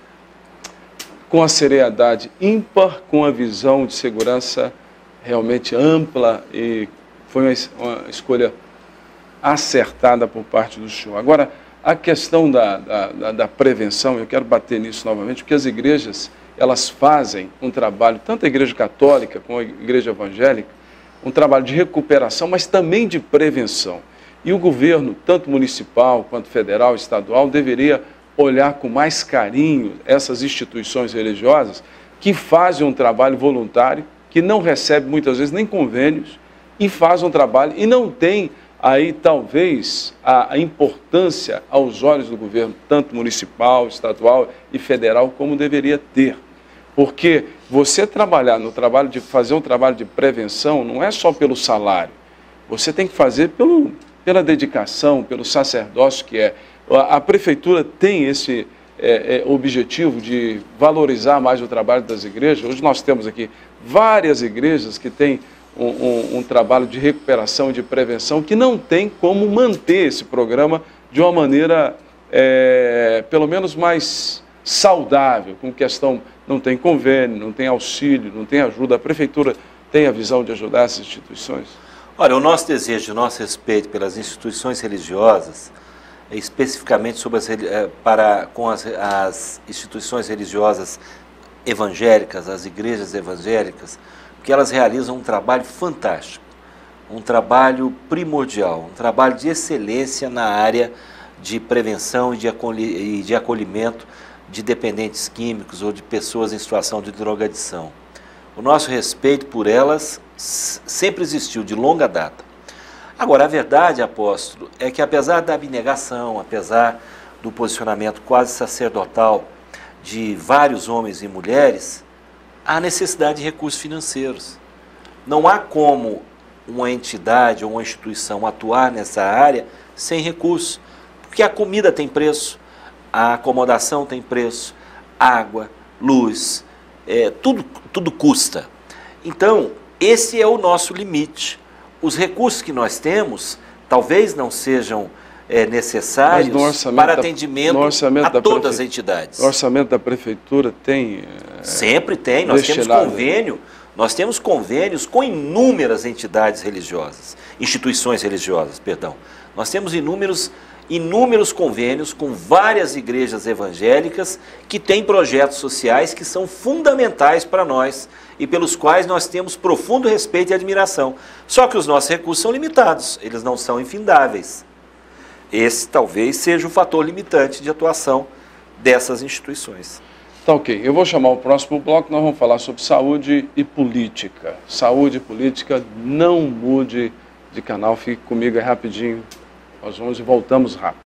com a seriedade ímpar, com a visão de segurança realmente ampla, e foi uma, uma escolha acertada por parte do senhor. Agora, a questão da, da, da prevenção, eu quero bater nisso novamente, porque as igrejas, elas fazem um trabalho, tanto a igreja católica como a igreja evangélica, um trabalho de recuperação, mas também de prevenção. E o governo, tanto municipal quanto federal, estadual, deveria olhar com mais carinho essas instituições religiosas que fazem um trabalho voluntário, que não recebe muitas vezes nem convênios, e faz um trabalho e não tem aí talvez a, a importância aos olhos do governo, tanto municipal, estadual e federal, como deveria ter. Porque você trabalhar no trabalho de fazer um trabalho de prevenção não é só pelo salário, você tem que fazer pelo, pela dedicação, pelo sacerdócio que é. A, a prefeitura tem esse é, é, objetivo de valorizar mais o trabalho das igrejas. Hoje nós temos aqui várias igrejas que têm Um, um, um trabalho de recuperação e de prevenção que não tem como manter esse programa de uma maneira, é, pelo menos mais saudável, com questão, não tem convênio, não tem auxílio, não tem ajuda. A prefeitura tem a visão de ajudar essas instituições? Olha, o nosso desejo, o nosso respeito pelas instituições religiosas, especificamente sobre as, para, com as, as instituições religiosas evangélicas, as igrejas evangélicas, que elas realizam um trabalho fantástico, um trabalho primordial, um trabalho de excelência na área de prevenção e de, acolhi- e de acolhimento de dependentes químicos ou de pessoas em situação de drogadição. O nosso respeito por elas sempre existiu, de longa data. Agora, a verdade, apóstolo, é que apesar da abnegação, apesar do posicionamento quase sacerdotal de vários homens e mulheres, há necessidade de recursos financeiros. Não há como uma entidade ou uma instituição atuar nessa área sem recursos, porque a comida tem preço, a acomodação tem preço, água, luz, é, tudo, tudo custa. Então, esse é o nosso limite. Os recursos que nós temos talvez não sejam é, necessários para atendimento a todas as entidades. O orçamento da prefeitura tem... É, Sempre tem, nós temos convênio, nós temos convênios com inúmeras entidades religiosas, instituições religiosas, perdão. Nós temos inúmeros, inúmeros convênios com várias igrejas evangélicas que têm projetos sociais que são fundamentais para nós e pelos quais nós temos profundo respeito e admiração. Só que os nossos recursos são limitados, eles não são infindáveis. Esse talvez seja o fator limitante de atuação dessas instituições. Tá ok, eu vou chamar o próximo bloco, nós vamos falar sobre saúde e política. Saúde e política, não mude de canal, fique comigo aí rapidinho. Nós vamos e voltamos rápido.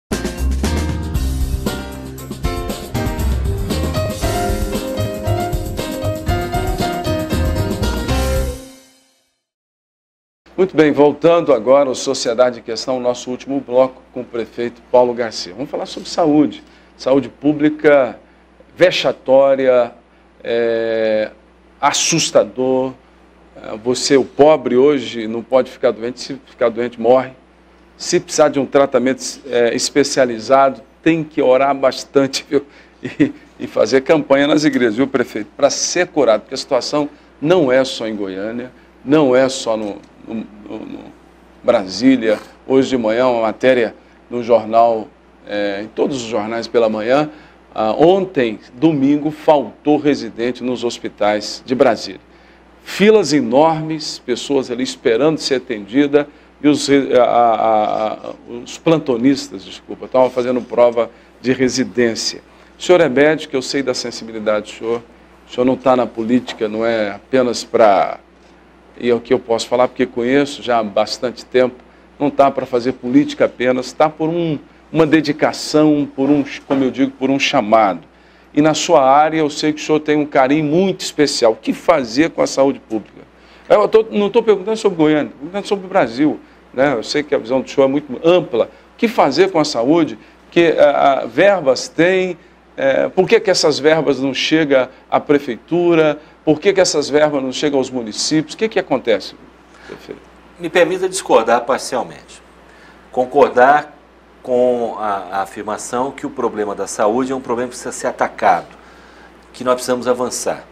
Muito bem, voltando agora ao Sociedade em Questão, nosso último bloco com o prefeito Paulo Garcia. Vamos falar sobre saúde, saúde pública vexatória, é, assustador. Você, o pobre hoje, não pode ficar doente, se ficar doente morre. Se precisar de um tratamento é, especializado, tem que orar bastante, viu? E, e fazer campanha nas igrejas, viu, prefeito? Para ser curado, porque a situação não é só em Goiânia, não é só no, no, no, no Brasília. Hoje de manhã, uma matéria no jornal, é, em todos os jornais pela manhã, ah, ontem, domingo, faltou residente nos hospitais de Brasília. Filas enormes, pessoas ali esperando ser atendida, e os, a, a, a, os plantonistas, desculpa, estavam fazendo prova de residência. O senhor é médico, eu sei da sensibilidade do senhor, o senhor não está na política, não é apenas para, e é o que eu posso falar, porque conheço já há bastante tempo, não está para fazer política apenas, está por um, uma dedicação, por um, como eu digo, por um chamado. E na sua área eu sei que o senhor tem um carinho muito especial. O que fazer com a saúde pública? Eu tô, não estou perguntando sobre Goiânia, estou perguntando sobre o Brasil. Né? Eu sei que a visão do senhor é muito ampla. O que fazer com a saúde? Que a, a, verbas tem, é, por que, que essas verbas não chegam à prefeitura? Por que, que essas verbas não chegam aos municípios? O que, que acontece, prefeito? Me permita discordar parcialmente. Concordar com a, a afirmação que o problema da saúde é um problema que precisa ser atacado, que nós precisamos avançar.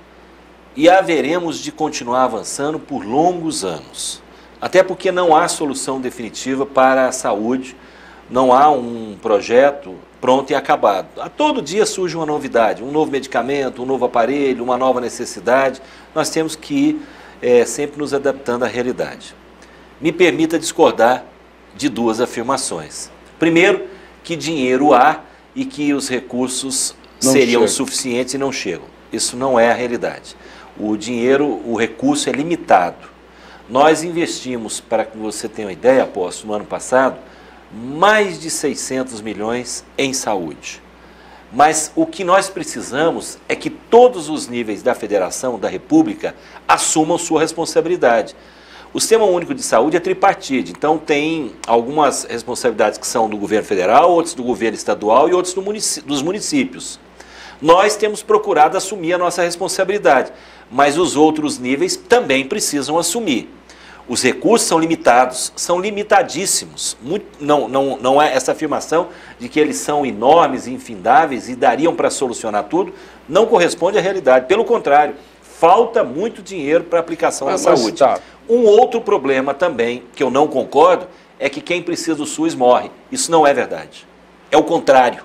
E haveremos de continuar avançando por longos anos. Até porque não há solução definitiva para a saúde, não há um projeto pronto e acabado. A todo dia surge uma novidade, um novo medicamento, um novo aparelho, uma nova necessidade. Nós temos que ir é, sempre nos adaptando à realidade. Me permita discordar de duas afirmações. Primeiro, que dinheiro há e que os recursos não seriam chega. suficientes e não chegam. Isso não é a realidade. O dinheiro, o recurso é limitado. Nós investimos, para que você tenha uma ideia, apóstolo, no ano passado, mais de seiscentos milhões em saúde. Mas o que nós precisamos é que todos os níveis da Federação, da República, assumam sua responsabilidade. O Sistema Único de Saúde é tripartite, então tem algumas responsabilidades que são do governo federal, outras do governo estadual e outras do munic- dos municípios. Nós temos procurado assumir a nossa responsabilidade, mas os outros níveis também precisam assumir. Os recursos são limitados, são limitadíssimos. Muito, não, não, não é essa afirmação de que eles são enormes e infindáveis e dariam para solucionar tudo, não corresponde à realidade. Pelo contrário, falta muito dinheiro para a aplicação mas, da saúde. Tá. Um outro problema também, que eu não concordo, é que quem precisa do SUS morre. Isso não é verdade. É o contrário.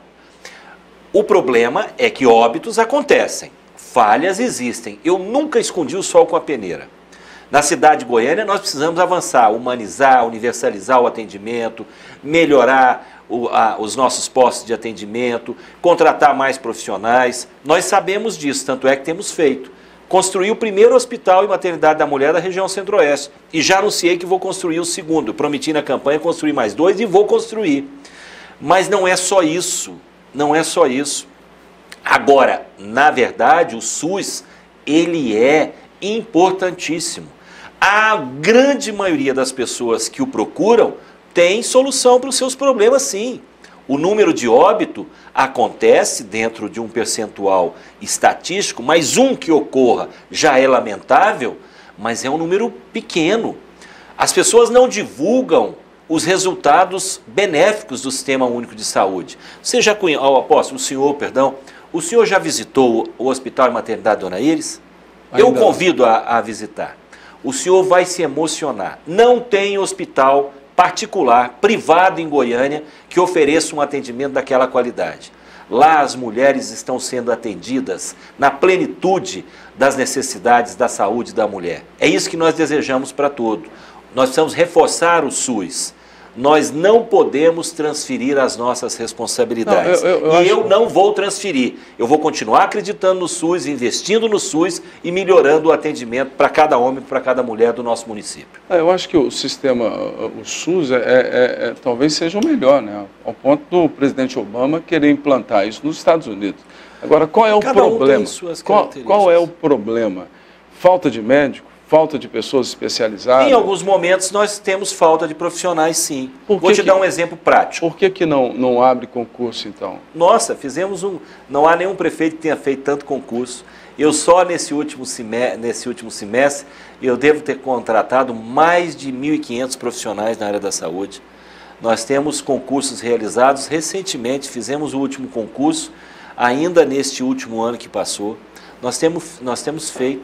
O problema é que óbitos acontecem, falhas existem. Eu nunca escondi o sol com a peneira. Na cidade de Goiânia, nós precisamos avançar, humanizar, universalizar o atendimento, melhorar o, a, os nossos postos de atendimento, contratar mais profissionais. Nós sabemos disso, tanto é que temos feito. Construí o primeiro hospital e maternidade da mulher da região centro-oeste. E já anunciei que vou construir o segundo. Eu prometi na campanha construir mais dois e vou construir. Mas não é só isso. Não é só isso. Agora, na verdade, o SUS, ele é importantíssimo. A grande maioria das pessoas que o procuram tem solução para os seus problemas, sim. O número de óbito acontece dentro de um percentual estatístico, mas um que ocorra já é lamentável, mas é um número pequeno. As pessoas não divulgam os resultados benéficos do Sistema Único de Saúde. Você já conhece, oh, apóstolo, o senhor, perdão, o senhor já visitou o Hospital e Maternidade Dona Iris? Eu o convido a, a visitar. O senhor vai se emocionar. Não tem hospital particular, privado em Goiânia, que ofereça um atendimento daquela qualidade. Lá as mulheres estão sendo atendidas na plenitude das necessidades da saúde da mulher. É isso que nós desejamos para todos. Nós precisamos reforçar o SUS. Nós não podemos transferir as nossas responsabilidades. Não, eu, eu, eu e acho... eu não vou transferir. Eu vou continuar acreditando no SUS, investindo no SUS e melhorando o atendimento para cada homem e para cada mulher do nosso município. Eu acho que o sistema, o SUS, é, é, é, talvez seja o melhor, né? Ao ponto do presidente Obama querer implantar isso nos Estados Unidos. Agora, qual é o cada problema? Um tem suas qual, qual é o problema? Falta de médico? Falta de pessoas especializadas? Em alguns momentos nós temos falta de profissionais, sim. Vou te que, dar um exemplo prático. Por que, que não, não abre concurso, então? Nossa, fizemos um... Não há nenhum prefeito que tenha feito tanto concurso. Eu só nesse último semestre, nesse último semestre eu devo ter contratado mais de mil e quinhentos profissionais na área da saúde. Nós temos concursos realizados. Recentemente fizemos o último concurso, ainda neste último ano que passou. Nós temos, nós temos feito...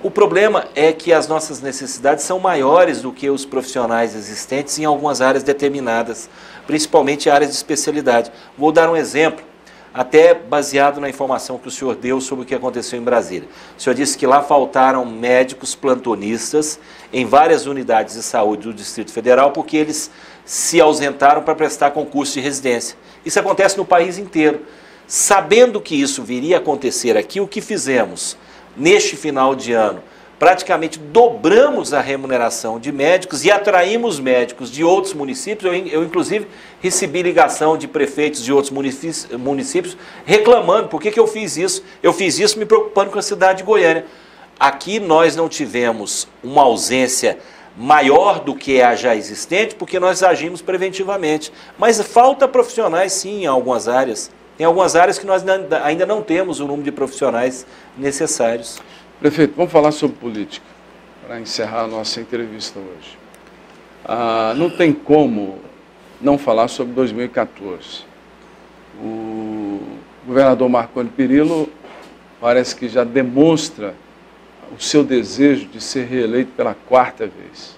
O problema é que as nossas necessidades são maiores do que os profissionais existentes em algumas áreas determinadas, principalmente áreas de especialidade. Vou dar um exemplo, até baseado na informação que o senhor deu sobre o que aconteceu em Brasília. O senhor disse que lá faltaram médicos plantonistas em várias unidades de saúde do Distrito Federal porque eles se ausentaram para prestar concurso de residência. Isso acontece no país inteiro. Sabendo que isso viria a acontecer aqui, o que fizemos? Neste final de ano, praticamente dobramos a remuneração de médicos e atraímos médicos de outros municípios. Eu, eu inclusive, recebi ligação de prefeitos de outros municípios, municípios reclamando. Por que que eu fiz isso? Eu fiz isso me preocupando com a cidade de Goiânia. Aqui nós não tivemos uma ausência maior do que a já existente, porque nós agimos preventivamente. Mas falta profissionais, sim, em algumas áreas. Tem algumas áreas que nós ainda não temos o número de profissionais necessários. Prefeito, vamos falar sobre política, para encerrar a nossa entrevista hoje. Ah, não tem como não falar sobre dois mil e quatorze. O governador Marconi Perillo parece que já demonstra o seu desejo de ser reeleito pela quarta vez.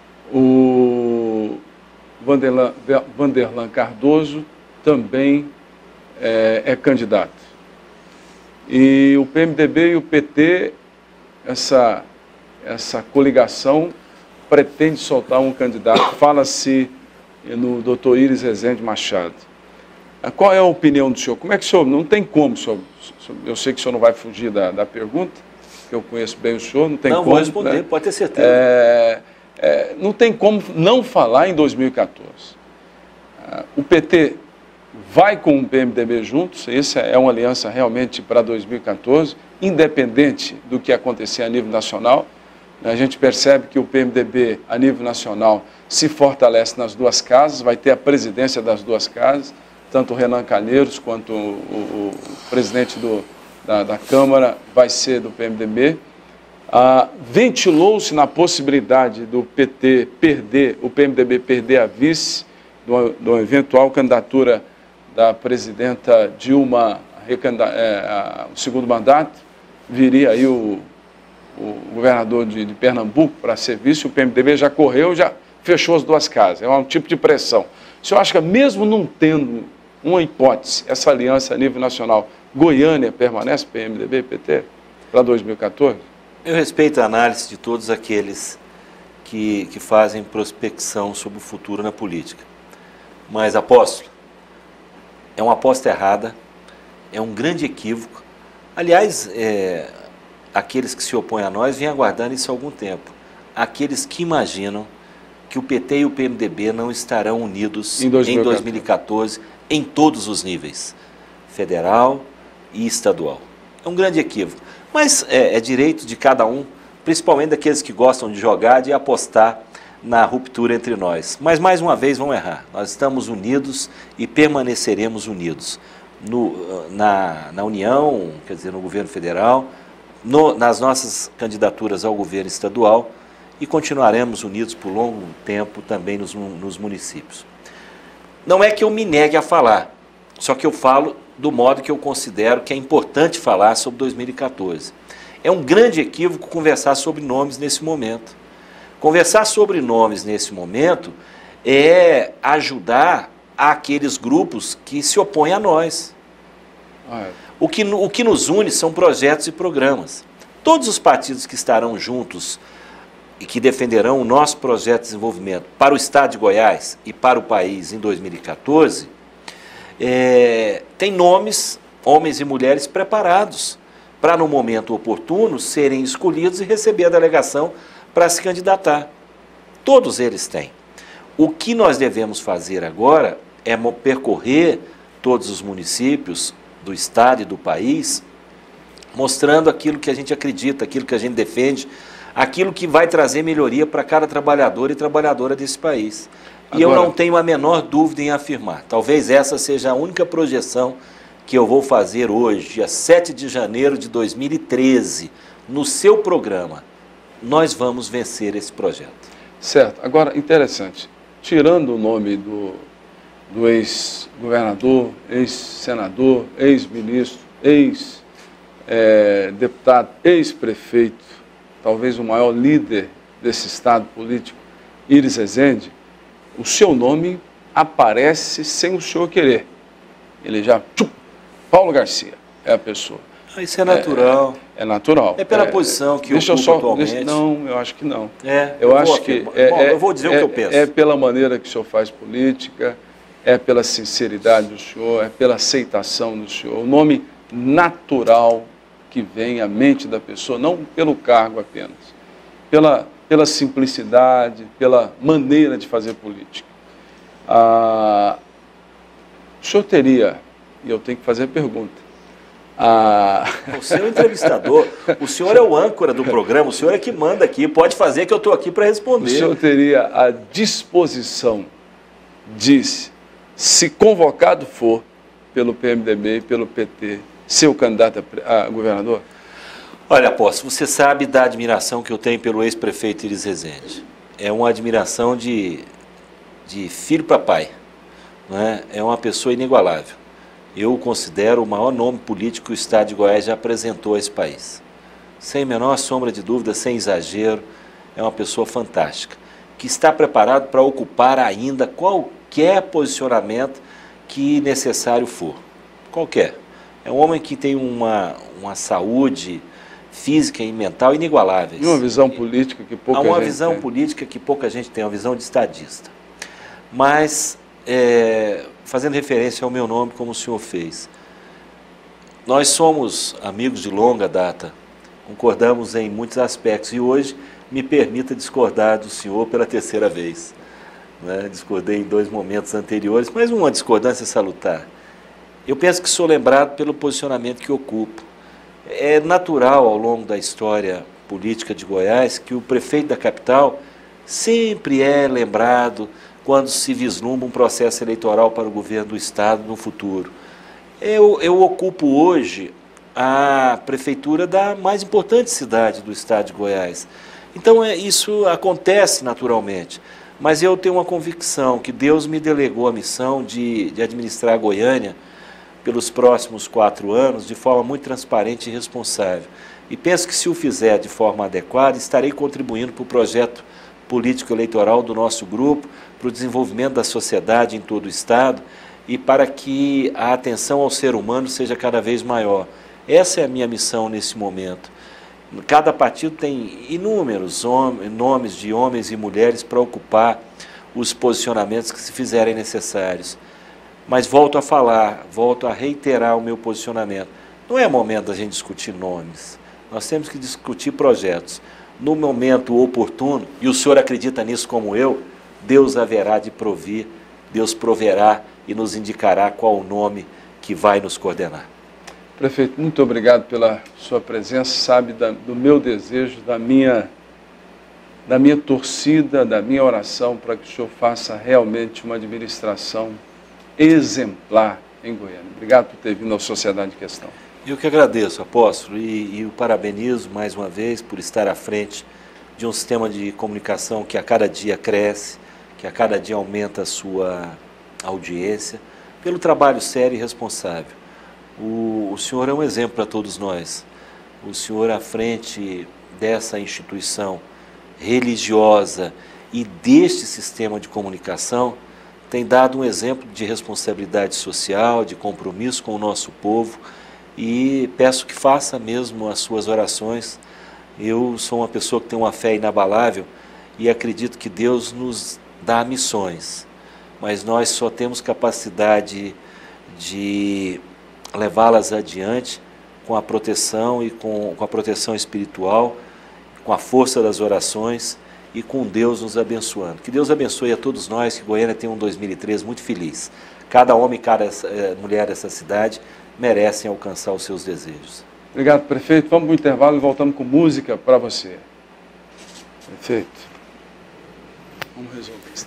O Vanderlan, Vanderlan Cardoso também é, é candidato. E o P M D B e o P T, essa, essa coligação, pretende soltar um candidato. Fala-se no doutor Íris Rezende Machado. Qual é a opinião do senhor? Como é que o senhor... Não tem como, senhor, eu sei que o senhor não vai fugir da, da pergunta, que eu conheço bem o senhor, não tem não, como... Não, vou responder, né? Pode ter certeza. É, é, não tem como não falar em dois mil e quatorze. O P T vai com o P M D B juntos, essa é uma aliança realmente para dois mil e quatorze, independente do que acontecer a nível nacional. A gente percebe que o P M D B, a nível nacional, se fortalece nas duas casas, vai ter a presidência das duas casas, tanto o Renan Calheiros quanto o, o, o presidente do, da, da Câmara vai ser do P M D B. Ah, ventilou-se na possibilidade do P T perder, o P M D B perder a vice, do, do eventual candidatura da presidenta Dilma, é, a, o segundo mandato, viria aí o, o governador de, de Pernambuco para ser vice, o P M D B já correu, já fechou as duas casas, é um tipo de pressão. O senhor acha que mesmo não tendo uma hipótese, essa aliança a nível nacional, Goiânia permanece P M D B e P T para dois mil e quatorze? Eu respeito a análise de todos aqueles que, que fazem prospecção sobre o futuro na política. Mas, apóstolo, é uma aposta errada, é um grande equívoco. Aliás, é, aqueles que se opõem a nós vêm aguardando isso há algum tempo. Aqueles que imaginam que o P T e o P M D B não estarão unidos em dois mil e quatorze em todos os níveis, federal e estadual. É um grande equívoco. Mas é, é direito de cada um, principalmente daqueles que gostam de jogar, de apostar na ruptura entre nós. Mas, mais uma vez, vão errar. Nós estamos unidos e permaneceremos unidos no, na, na União, quer dizer, no governo federal, no, nas nossas candidaturas ao governo estadual e continuaremos unidos por longo tempo também nos, nos municípios. Não é que eu me negue a falar, só que eu falo do modo que eu considero que é importante falar sobre dois mil e quatorze. É um grande equívoco conversar sobre nomes nesse momento. Conversar sobre nomes nesse momento é ajudar aqueles grupos que se opõem a nós. Ah, é. O que, o que nos une são projetos e programas. Todos os partidos que estarão juntos e que defenderão o nosso projeto de desenvolvimento para o Estado de Goiás e para o país em dois mil e quatorze, é, tem nomes, homens e mulheres preparados para, no momento oportuno, serem escolhidos e receber a delegação para se candidatar. Todos eles têm. O que nós devemos fazer agora é percorrer todos os municípios do estado e do país, mostrando aquilo que a gente acredita, aquilo que a gente defende, aquilo que vai trazer melhoria para cada trabalhador e trabalhadora desse país. E agora, eu não tenho a menor dúvida em afirmar, talvez essa seja a única projeção que eu vou fazer hoje, dia sete de janeiro de dois mil e treze, no seu programa. Nós vamos vencer esse projeto. Certo. Agora, interessante, tirando o nome do, do ex-governador, ex-senador, ex-ministro, ex-deputado, ex-prefeito talvez o maior líder desse estado político, Iris Rezende, o seu nome aparece sem o senhor querer. Ele já... Tchum, Paulo Garcia é a pessoa. Isso é natural. É, é natural. É pela é, posição que deixa eu ocupo só, atualmente. Deixa, não, eu acho que não. É, eu, eu acho vou, que... bom, É, eu vou dizer é, o que eu penso. É pela maneira que o senhor faz política, é pela sinceridade do senhor, é pela aceitação do senhor. O nome natural que vem à mente da pessoa, não pelo cargo apenas, pela, pela simplicidade, pela maneira de fazer política. Ah, o senhor teria, e eu tenho que fazer a pergunta, ah... o senhor é o entrevistador, o senhor é o âncora do programa, o senhor é que manda aqui, pode fazer que eu estou aqui para responder. O senhor teria a disposição de, se convocado for pelo P M D B e pelo P T, ser o candidato a governador? Olha, Apóstolo, você sabe da admiração que eu tenho pelo ex-prefeito Iris Rezende. É uma admiração de, de filho para pai. Não é? É uma pessoa inigualável. Eu o considero o maior nome político que o estado de Goiás já apresentou a esse país. Sem a menor sombra de dúvida, sem exagero, é uma pessoa fantástica, que está preparado para ocupar ainda qualquer posicionamento que necessário for. Qualquer. É um homem que tem uma, uma saúde física e mental inigualáveis. E uma visão política que pouca gente tem. Há uma gente visão tem. política que pouca gente tem, uma visão de estadista. Mas, é, fazendo referência ao meu nome, como o senhor fez, nós somos amigos de longa data, concordamos em muitos aspectos, e hoje me permita discordar do senhor pela terceira vez. Né? Discordei em dois momentos anteriores, mas uma discordância salutar. Eu penso que sou lembrado pelo posicionamento que ocupo. É natural, ao longo da história política de Goiás, que o prefeito da capital sempre é lembrado quando se vislumbra um processo eleitoral para o governo do estado no futuro. Eu, eu ocupo hoje a prefeitura da mais importante cidade do estado de Goiás. Então, é, isso acontece naturalmente. Mas eu tenho uma convicção que Deus me delegou a missão de, de administrar a Goiânia pelos próximos quatro anos de forma muito transparente e responsável. E penso que, se o fizer de forma adequada, estarei contribuindo para o projeto político-eleitoral do nosso grupo, para o desenvolvimento da sociedade em todo o estado e para que a atenção ao ser humano seja cada vez maior. Essa é a minha missão nesse momento. Cada partido tem inúmeros nomes de homens e mulheres para ocupar os posicionamentos que se fizerem necessários. Mas volto a falar, volto a reiterar o meu posicionamento. Não é momento da gente discutir nomes, nós temos que discutir projetos. No momento oportuno, e o senhor acredita nisso como eu, Deus haverá de provir, Deus proverá e nos indicará qual o nome que vai nos coordenar. Prefeito, muito obrigado pela sua presença, sabe da, do meu desejo, da minha, da minha torcida, da minha oração para que o senhor faça realmente uma administração exemplar em Goiânia. Obrigado por ter vindo à Sociedade em Questão. Eu que agradeço, apóstolo, e, e o parabenizo mais uma vez por estar à frente de um sistema de comunicação que a cada dia cresce, que a cada dia aumenta a sua audiência, pelo trabalho sério e responsável. O, o senhor é um exemplo para todos nós. O senhor à frente dessa instituição religiosa e deste sistema de comunicação tem dado um exemplo de responsabilidade social, de compromisso com o nosso povo, e peço que faça mesmo as suas orações. Eu sou uma pessoa que tem uma fé inabalável e acredito que Deus nos dá missões, mas nós só temos capacidade de levá-las adiante com a proteção e com, com a proteção espiritual, com a força das orações e com Deus nos abençoando. Que Deus abençoe a todos nós, que Goiânia tenha um dois mil e treze muito feliz. Cada homem e cada mulher dessa cidade merecem alcançar os seus desejos. Obrigado, prefeito. Vamos para o intervalo e voltamos com música para você. Prefeito, vamos resolver isso.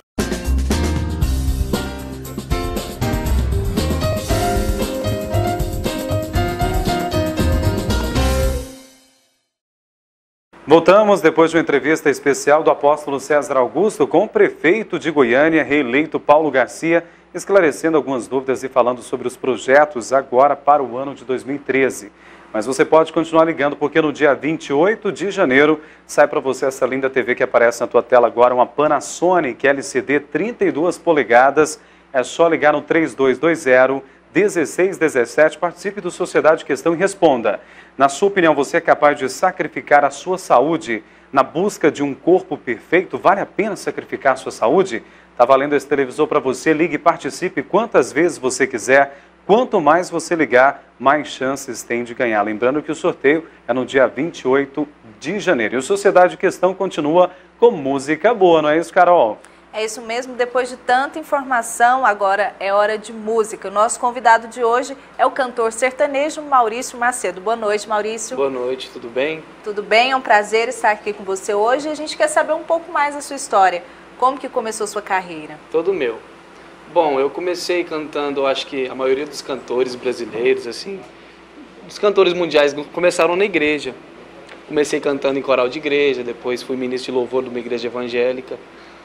Voltamos depois de uma entrevista especial do apóstolo César Augusto com o prefeito de Goiânia, reeleito Paulo Garcia, esclarecendo algumas dúvidas e falando sobre os projetos agora para o ano de dois mil e treze. Mas você pode continuar ligando, porque no dia vinte e oito de janeiro sai para você essa linda T V que aparece na tua tela agora, uma Panasonic L C D trinta e duas polegadas. É só ligar no três dois dois zero, um seis um sete, participe do Sociedade Questão e responda. Na sua opinião, você é capaz de sacrificar a sua saúde na busca de um corpo perfeito? Vale a pena sacrificar a sua saúde? Está valendo esse televisor para você? Ligue e participe quantas vezes você quiser. Quanto mais você ligar, mais chances tem de ganhar. Lembrando que o sorteio é no dia vinte e oito de janeiro. E o Sociedade Questão continua com música boa, não é isso, Carol? É isso mesmo, depois de tanta informação, agora é hora de música. O nosso convidado de hoje é o cantor sertanejo Maurício Macedo. Boa noite, Maurício. Boa noite, tudo bem? Tudo bem, é um prazer estar aqui com você hoje. A gente quer saber um pouco mais da sua história. Como que começou sua carreira? Todo meu. Bom, eu comecei cantando, eu acho que a maioria dos cantores brasileiros, assim, os cantores mundiais começaram na igreja. Comecei cantando em coral de igreja, depois fui ministro de louvor de uma igreja evangélica.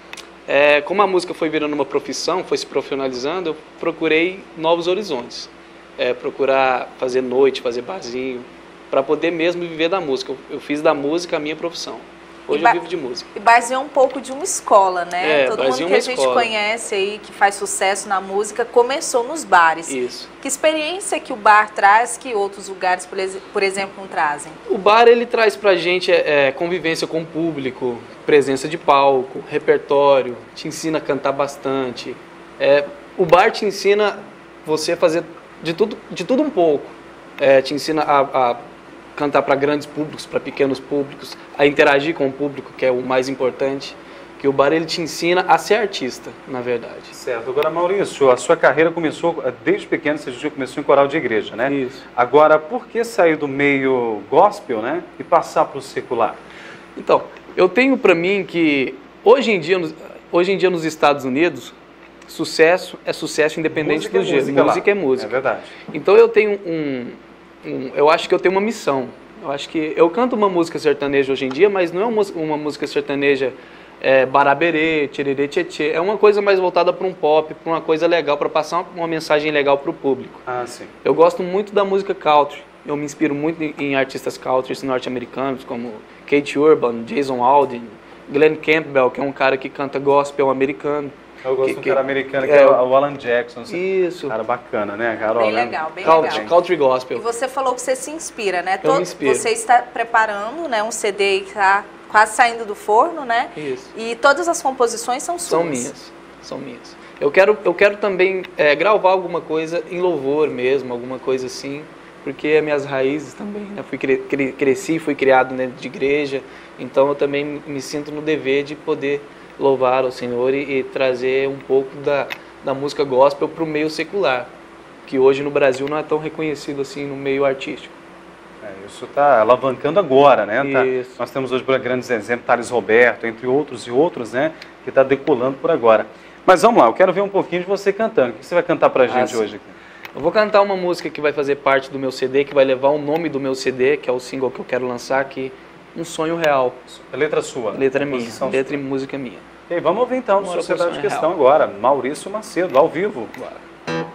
É, como a música foi virando uma profissão, foi se profissionalizando, eu procurei novos horizontes. É, procurar fazer noite, fazer barzinho, para poder mesmo viver da música. Eu, eu fiz da música a minha profissão. Hoje eu vivo de música. E barzinho é um pouco de uma escola, né? É, todo mundo que a gente escola. conhece aí, que faz sucesso na música, começou nos bares. Isso. Que experiência que o bar traz que outros lugares, por exemplo, não trazem? O bar, ele traz pra gente é, convivência com o público, presença de palco, repertório, te ensina a cantar bastante. É, o bar te ensina você a fazer de tudo, de tudo um pouco. É, te ensina a, a cantar para grandes públicos, para pequenos públicos, a interagir com o público, que é o mais importante. Que o bar, ele te ensina a ser artista, na verdade. Certo. Agora, Maurício, a sua carreira começou desde pequeno, você já começou em coral de igreja, né? Isso. Agora, por que sair do meio gospel, né, e passar para o secular? Então, eu tenho para mim que hoje em dia, hoje em dia nos Estados Unidos, sucesso é sucesso independente música do é gênero. música, música é música. É verdade. Então eu tenho um, um, eu acho que eu tenho uma missão. Eu acho que eu canto uma música sertaneja hoje em dia, mas não é uma, uma música sertaneja é, baraberê, tirerê, tchê, é uma coisa mais voltada para um pop, para uma coisa legal, para passar uma, uma mensagem legal para o público. Ah, sim. Eu gosto muito da música country. Eu me inspiro muito em, em artistas country norte-americanos, como Kate Urban, Jason Aldean, Glenn Campbell, que é um cara que canta gospel americano. Eu gosto que, de um que, cara americano, que é, é o Alan Jackson. Isso. Cara bacana, né, Carol? Bem legal, bem country, legal. Country gospel. E você falou que você se inspira, né? Eu Todo, me inspiro. Você está preparando, né, um C D que está quase saindo do forno, né? Isso. E todas as composições são suas. São minhas, são minhas. Eu quero, eu quero também é, gravar alguma coisa em louvor mesmo, alguma coisa assim, porque é minhas raízes também, né? Fui cre cre cresci, fui criado dentro de igreja, então eu também me sinto no dever de poder louvar ao Senhor e, e trazer um pouco da, da música gospel para o meio secular, que hoje no Brasil não é tão reconhecido assim no meio artístico. É, isso está alavancando agora, né? Tá, Isso. nós temos hoje grandes exemplos, Thales Roberto, entre outros e outros, né? Que está decolando por agora. Mas vamos lá, eu quero ver um pouquinho de você cantando. O que você vai cantar pra gente ah, hoje aqui? Eu vou cantar uma música que vai fazer parte do meu C D, que vai levar o nome do meu C D, que é o single que eu quero lançar aqui, Um Sonho Real. A letra sua? Letra minha, Composição letra sua. e música minha. E vamos ouvir então, Uma Sociedade de oração Questão real. agora. Maurício Macedo, ao vivo. Bora.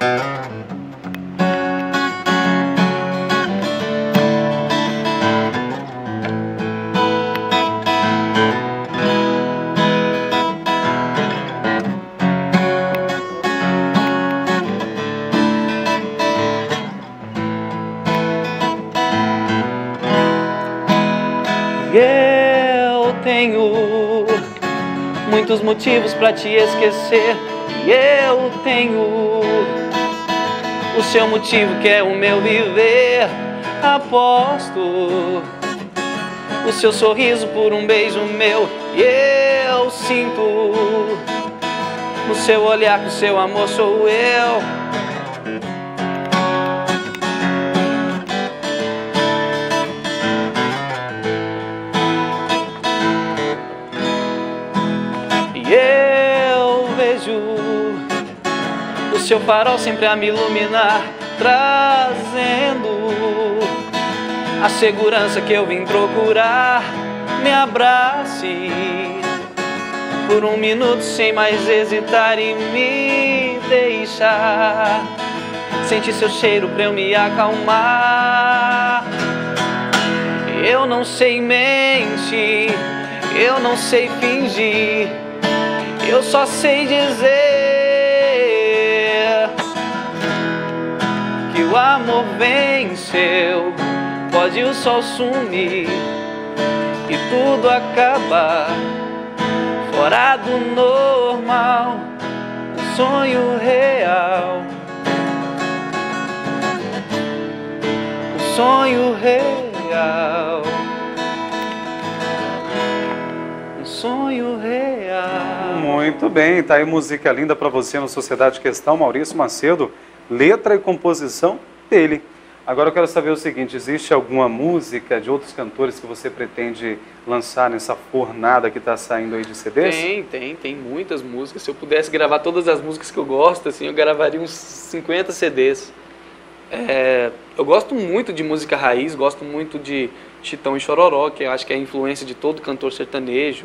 Eu tenho muitos motivos pra te esquecer, e eu tenho o seu motivo que é o meu viver. Aposto o seu sorriso por um beijo meu, e eu sinto no seu olhar que o seu amor sou eu. E eu vejo o seu farol sempre a me iluminar, trazendo a segurança que eu vim procurar. Me abrace por um minuto sem mais hesitar e me deixar sentir seu cheiro pra eu me acalmar. Eu não sei mentir, eu não sei fingir, eu só sei dizer que o amor venceu. Pode o sol sumir e tudo acabar fora do normal, um sonho real, um sonho real, um sonho real. Muito bem, tá aí música linda para você no Sociedade Questão, Maurício Macedo, letra e composição dele. Agora eu quero saber o seguinte, existe alguma música de outros cantores que você pretende lançar nessa fornada que está saindo aí de C Ds? Tem, tem, tem muitas músicas. Se eu pudesse gravar todas as músicas que eu gosto, assim, eu gravaria uns cinquenta C Ds. É, eu gosto muito de música raiz, gosto muito de Chitão e Chororó, que eu acho que é a influência de todo cantor sertanejo,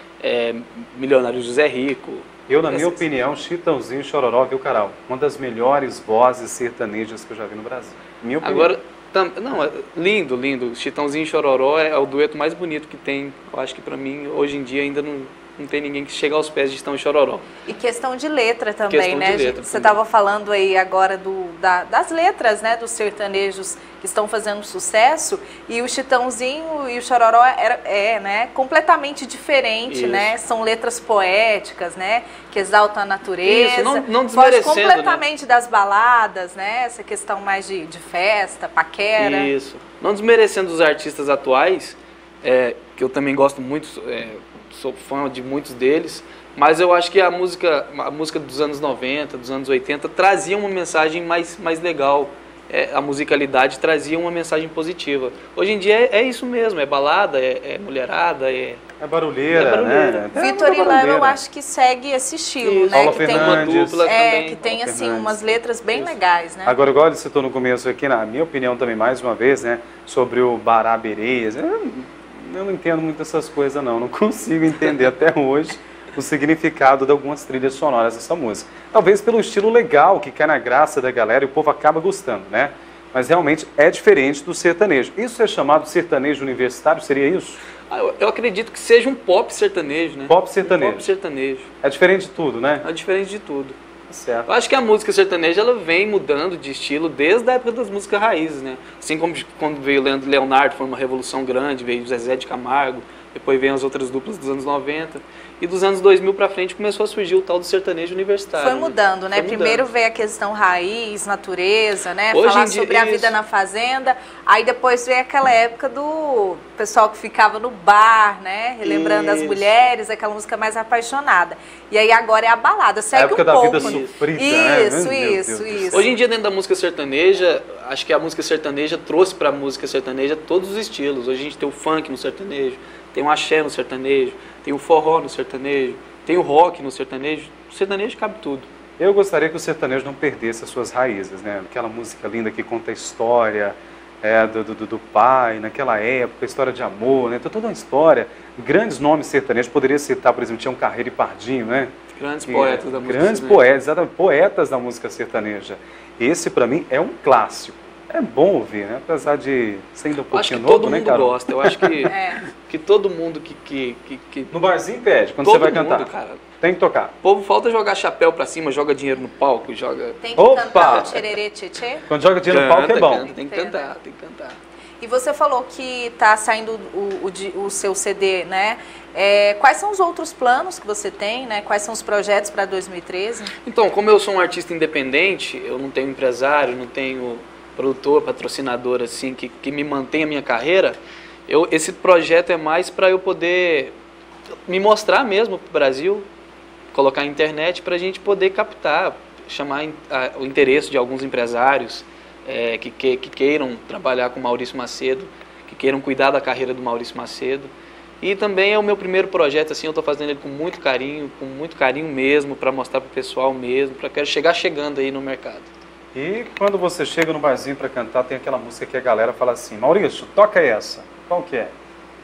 é, Milionário José Rico. Eu, na minha opinião, Chitãozinho e Chororó, viu, Carol? Uma das melhores vozes sertanejas que eu já vi no Brasil. Minha opinião. Agora, tam, não, é lindo, lindo. Chitãozinho e Chororó é, é o dueto mais bonito que tem. Eu acho que pra mim, hoje em dia, ainda não, não tem ninguém que chegue aos pés de Chitão e Chororó. E questão de letra também, questão né? De letra, Você estava falando aí agora do, da, das letras, né? Dos sertanejos que estão fazendo sucesso. E o Chitãozinho e o Chororó era, é, né? Completamente diferente, Isso. né? São letras poéticas, né? Que exaltam a natureza. Isso, não, não foge desmerecendo, completamente né? das baladas, né? Essa questão mais de, de festa, paquera. Isso. Não desmerecendo os artistas atuais, é, que eu também gosto muito, é, sou fã de muitos deles, mas eu acho que a música, a música dos anos noventa, dos anos oitenta, trazia uma mensagem mais, mais legal. É, a musicalidade trazia uma mensagem positiva. Hoje em dia é, é isso mesmo, é balada, é, é mulherada, é... É barulheira, é barulheira. né? Vitor e Léo, eu acho que segue esse estilo, Isso. né? Paula que tem Fernandes. uma dupla é, também. que tem Paula assim Fernandes. umas letras bem legais, né? Agora, igual ele citou no começo aqui, na minha opinião também, mais uma vez, né? Sobre o Bará Bereias. Eu, eu não entendo muito essas coisas, não. Não consigo entender até hoje o significado de algumas trilhas sonoras dessa música. Talvez pelo estilo legal, que cai na graça da galera e o povo acaba gostando, né? Mas realmente é diferente do sertanejo. Isso é chamado sertanejo universitário? Seria isso? Ah, eu, eu acredito que seja um pop sertanejo, né? Pop sertanejo. Um pop sertanejo. É diferente de tudo, né? É diferente de tudo. Certo. Eu acho que a música sertaneja ela vem mudando de estilo desde a época das músicas raízes, né? Assim como quando veio o Leonardo, foi uma revolução grande, veio o Zezé de Camargo, depois veio as outras duplas dos anos noventa. E dos anos dois mil pra frente começou a surgir o tal do sertanejo universitário. Foi mudando, né? Foi mudando. Primeiro veio a questão raiz, natureza, né? Hoje Falar em dia, sobre a isso. vida na fazenda. Aí depois veio aquela época do pessoal que ficava no bar, né? Relembrando as Isso. mulheres, aquela música mais apaixonada. E aí agora é a balada, segue A época um da pouco. vida sofrida, né? Isso, Meu Deus isso, do isso. Hoje em dia, dentro da música sertaneja, acho que a música sertaneja trouxe para a música sertaneja todos os estilos. Hoje a gente tem o funk no sertanejo, tem o axé no sertanejo, tem o forró no sertanejo, tem o rock no sertanejo. O sertanejo cabe tudo. Eu gostaria que o sertanejo não perdesse as suas raízes, né? Aquela música linda que conta a história é, do, do, do pai, naquela época, a história de amor, né? Tem toda uma história. Grandes nomes sertanejos, poderia citar, por exemplo, Tião Carreiro e Pardinho, né? Grandes Que, poetas da música Grandes sertaneja. poetas, exatamente, poetas da música sertaneja. Esse, para mim, é um clássico. É bom ouvir, né? Apesar de ser ainda um Eu acho que pouquinho novo, todo né, mundo cara? gosta. Eu acho que, É. que todo mundo que, que, que, que... No barzinho pede, quando todo você vai mundo, cantar. cara. Tem que tocar. O povo falta jogar chapéu pra cima, joga dinheiro no palco, joga... Tem que Opa! cantar o tchererê tchê. Quando joga dinheiro no palco é bom. Canta, tem que cantar, tem que cantar. E você falou que está saindo o, o, di- o seu C D, né? É, quais são os outros planos que você tem, né? Quais são os projetos para dois mil e treze? Então, como eu sou um artista independente, eu não tenho empresário, não tenho produtor, patrocinador, assim, que, que me mantém a minha carreira, eu, esse projeto é mais para eu poder me mostrar mesmo para o Brasil, colocar na internet para a gente poder captar, chamar a, o interesse de alguns empresários é, que, que, que queiram trabalhar com o Maurício Macedo, que queiram cuidar da carreira do Maurício Macedo. E também é o meu primeiro projeto, assim, eu estou fazendo ele com muito carinho, com muito carinho mesmo, para mostrar para o pessoal mesmo, para quero chegar chegando aí no mercado. E quando você chega no barzinho para cantar, tem aquela música que a galera fala assim, Maurício, toca essa. Qual que é?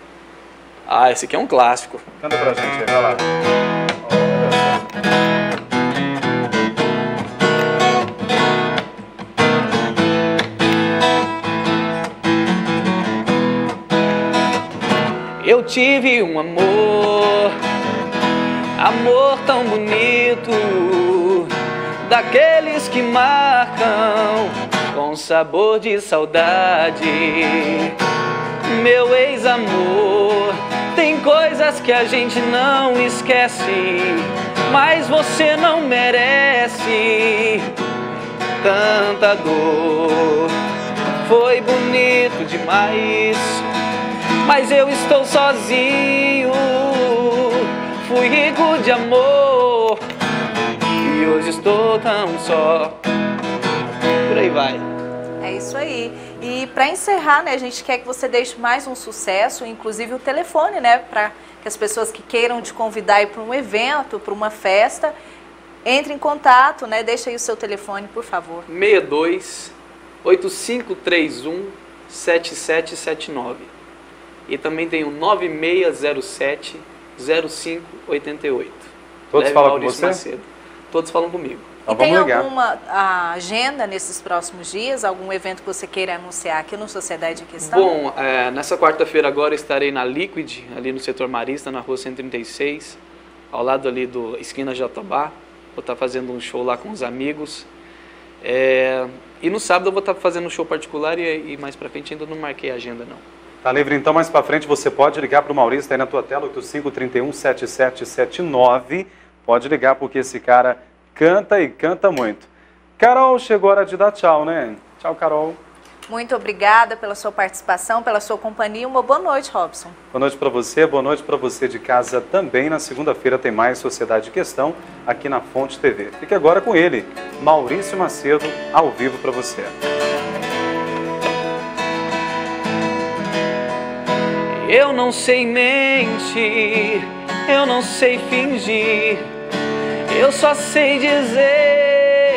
Ah, esse aqui é um clássico. Canta pra gente aí, vai lá. Eu tive um amor, amor tão bonito, daqueles que marcam com sabor de saudade. Meu ex-amor, tem coisas que a gente não esquece, mas você não merece tanta dor. Foi bonito demais, mas eu estou sozinho. Fui rico de amor e hoje estou tão só. Por aí vai. É isso aí. E para encerrar, né, a gente quer que você deixe mais um sucesso, inclusive o telefone, né, para que as pessoas que queiram te convidar para um evento, para uma festa, entre em contato, né? Deixa aí o seu telefone, por favor. seis dois oito cinco três um sete sete sete nove. E também tem o nove seis zero sete zero cinco oito oito. Todos Leve falam com Maurício você? Macedo. Todos falam comigo. Então, e tem vamos ligar. alguma a, agenda nesses próximos dias? Algum evento que você queira anunciar aqui no Sociedade em Questão? Bom, é, nessa quarta-feira agora estarei na Liquid, ali no setor Marista, na rua cento e trinta e seis, ao lado ali do Esquina Jatobá. Vou estar fazendo um show lá com os amigos. É, e no sábado eu vou estar fazendo um show particular e, e mais pra frente ainda não marquei a agenda não. Tá livre então, mais pra frente você pode ligar para o Maurício, tá aí na tua tela, oito cinco três um sete sete sete nove. Pode ligar porque esse cara canta e canta muito. Carol, chegou a hora de dar tchau, né? Tchau, Carol. Muito obrigada pela sua participação, pela sua companhia. Uma boa noite, Robson. Boa noite para você, boa noite para você de casa também. Na segunda-feira tem mais Sociedade em Questão aqui na Fonte T V. Fique agora com ele, Maurício Macedo, ao vivo para você. Eu não sei mentir, eu não sei fingir, eu só sei dizer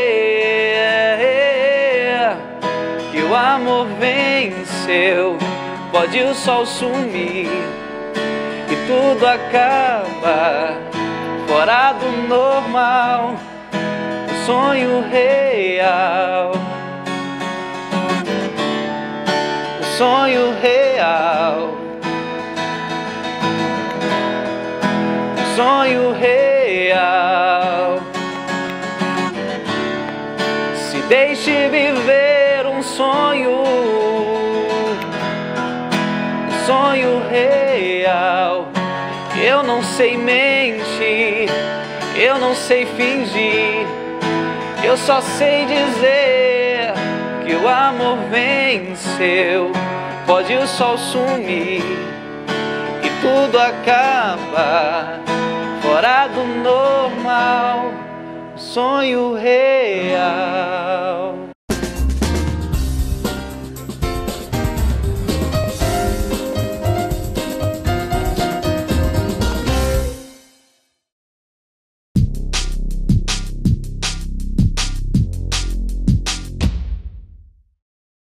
que o amor venceu. Pode o sol sumir e tudo acaba fora do normal, um sonho real, um sonho real, um sonho real. Se deixe viver um sonho, um sonho real. Eu não sei mentir, eu não sei fingir, eu só sei dizer que o amor venceu. Pode o sol sumir e tudo acaba fora do normal, um sonho real.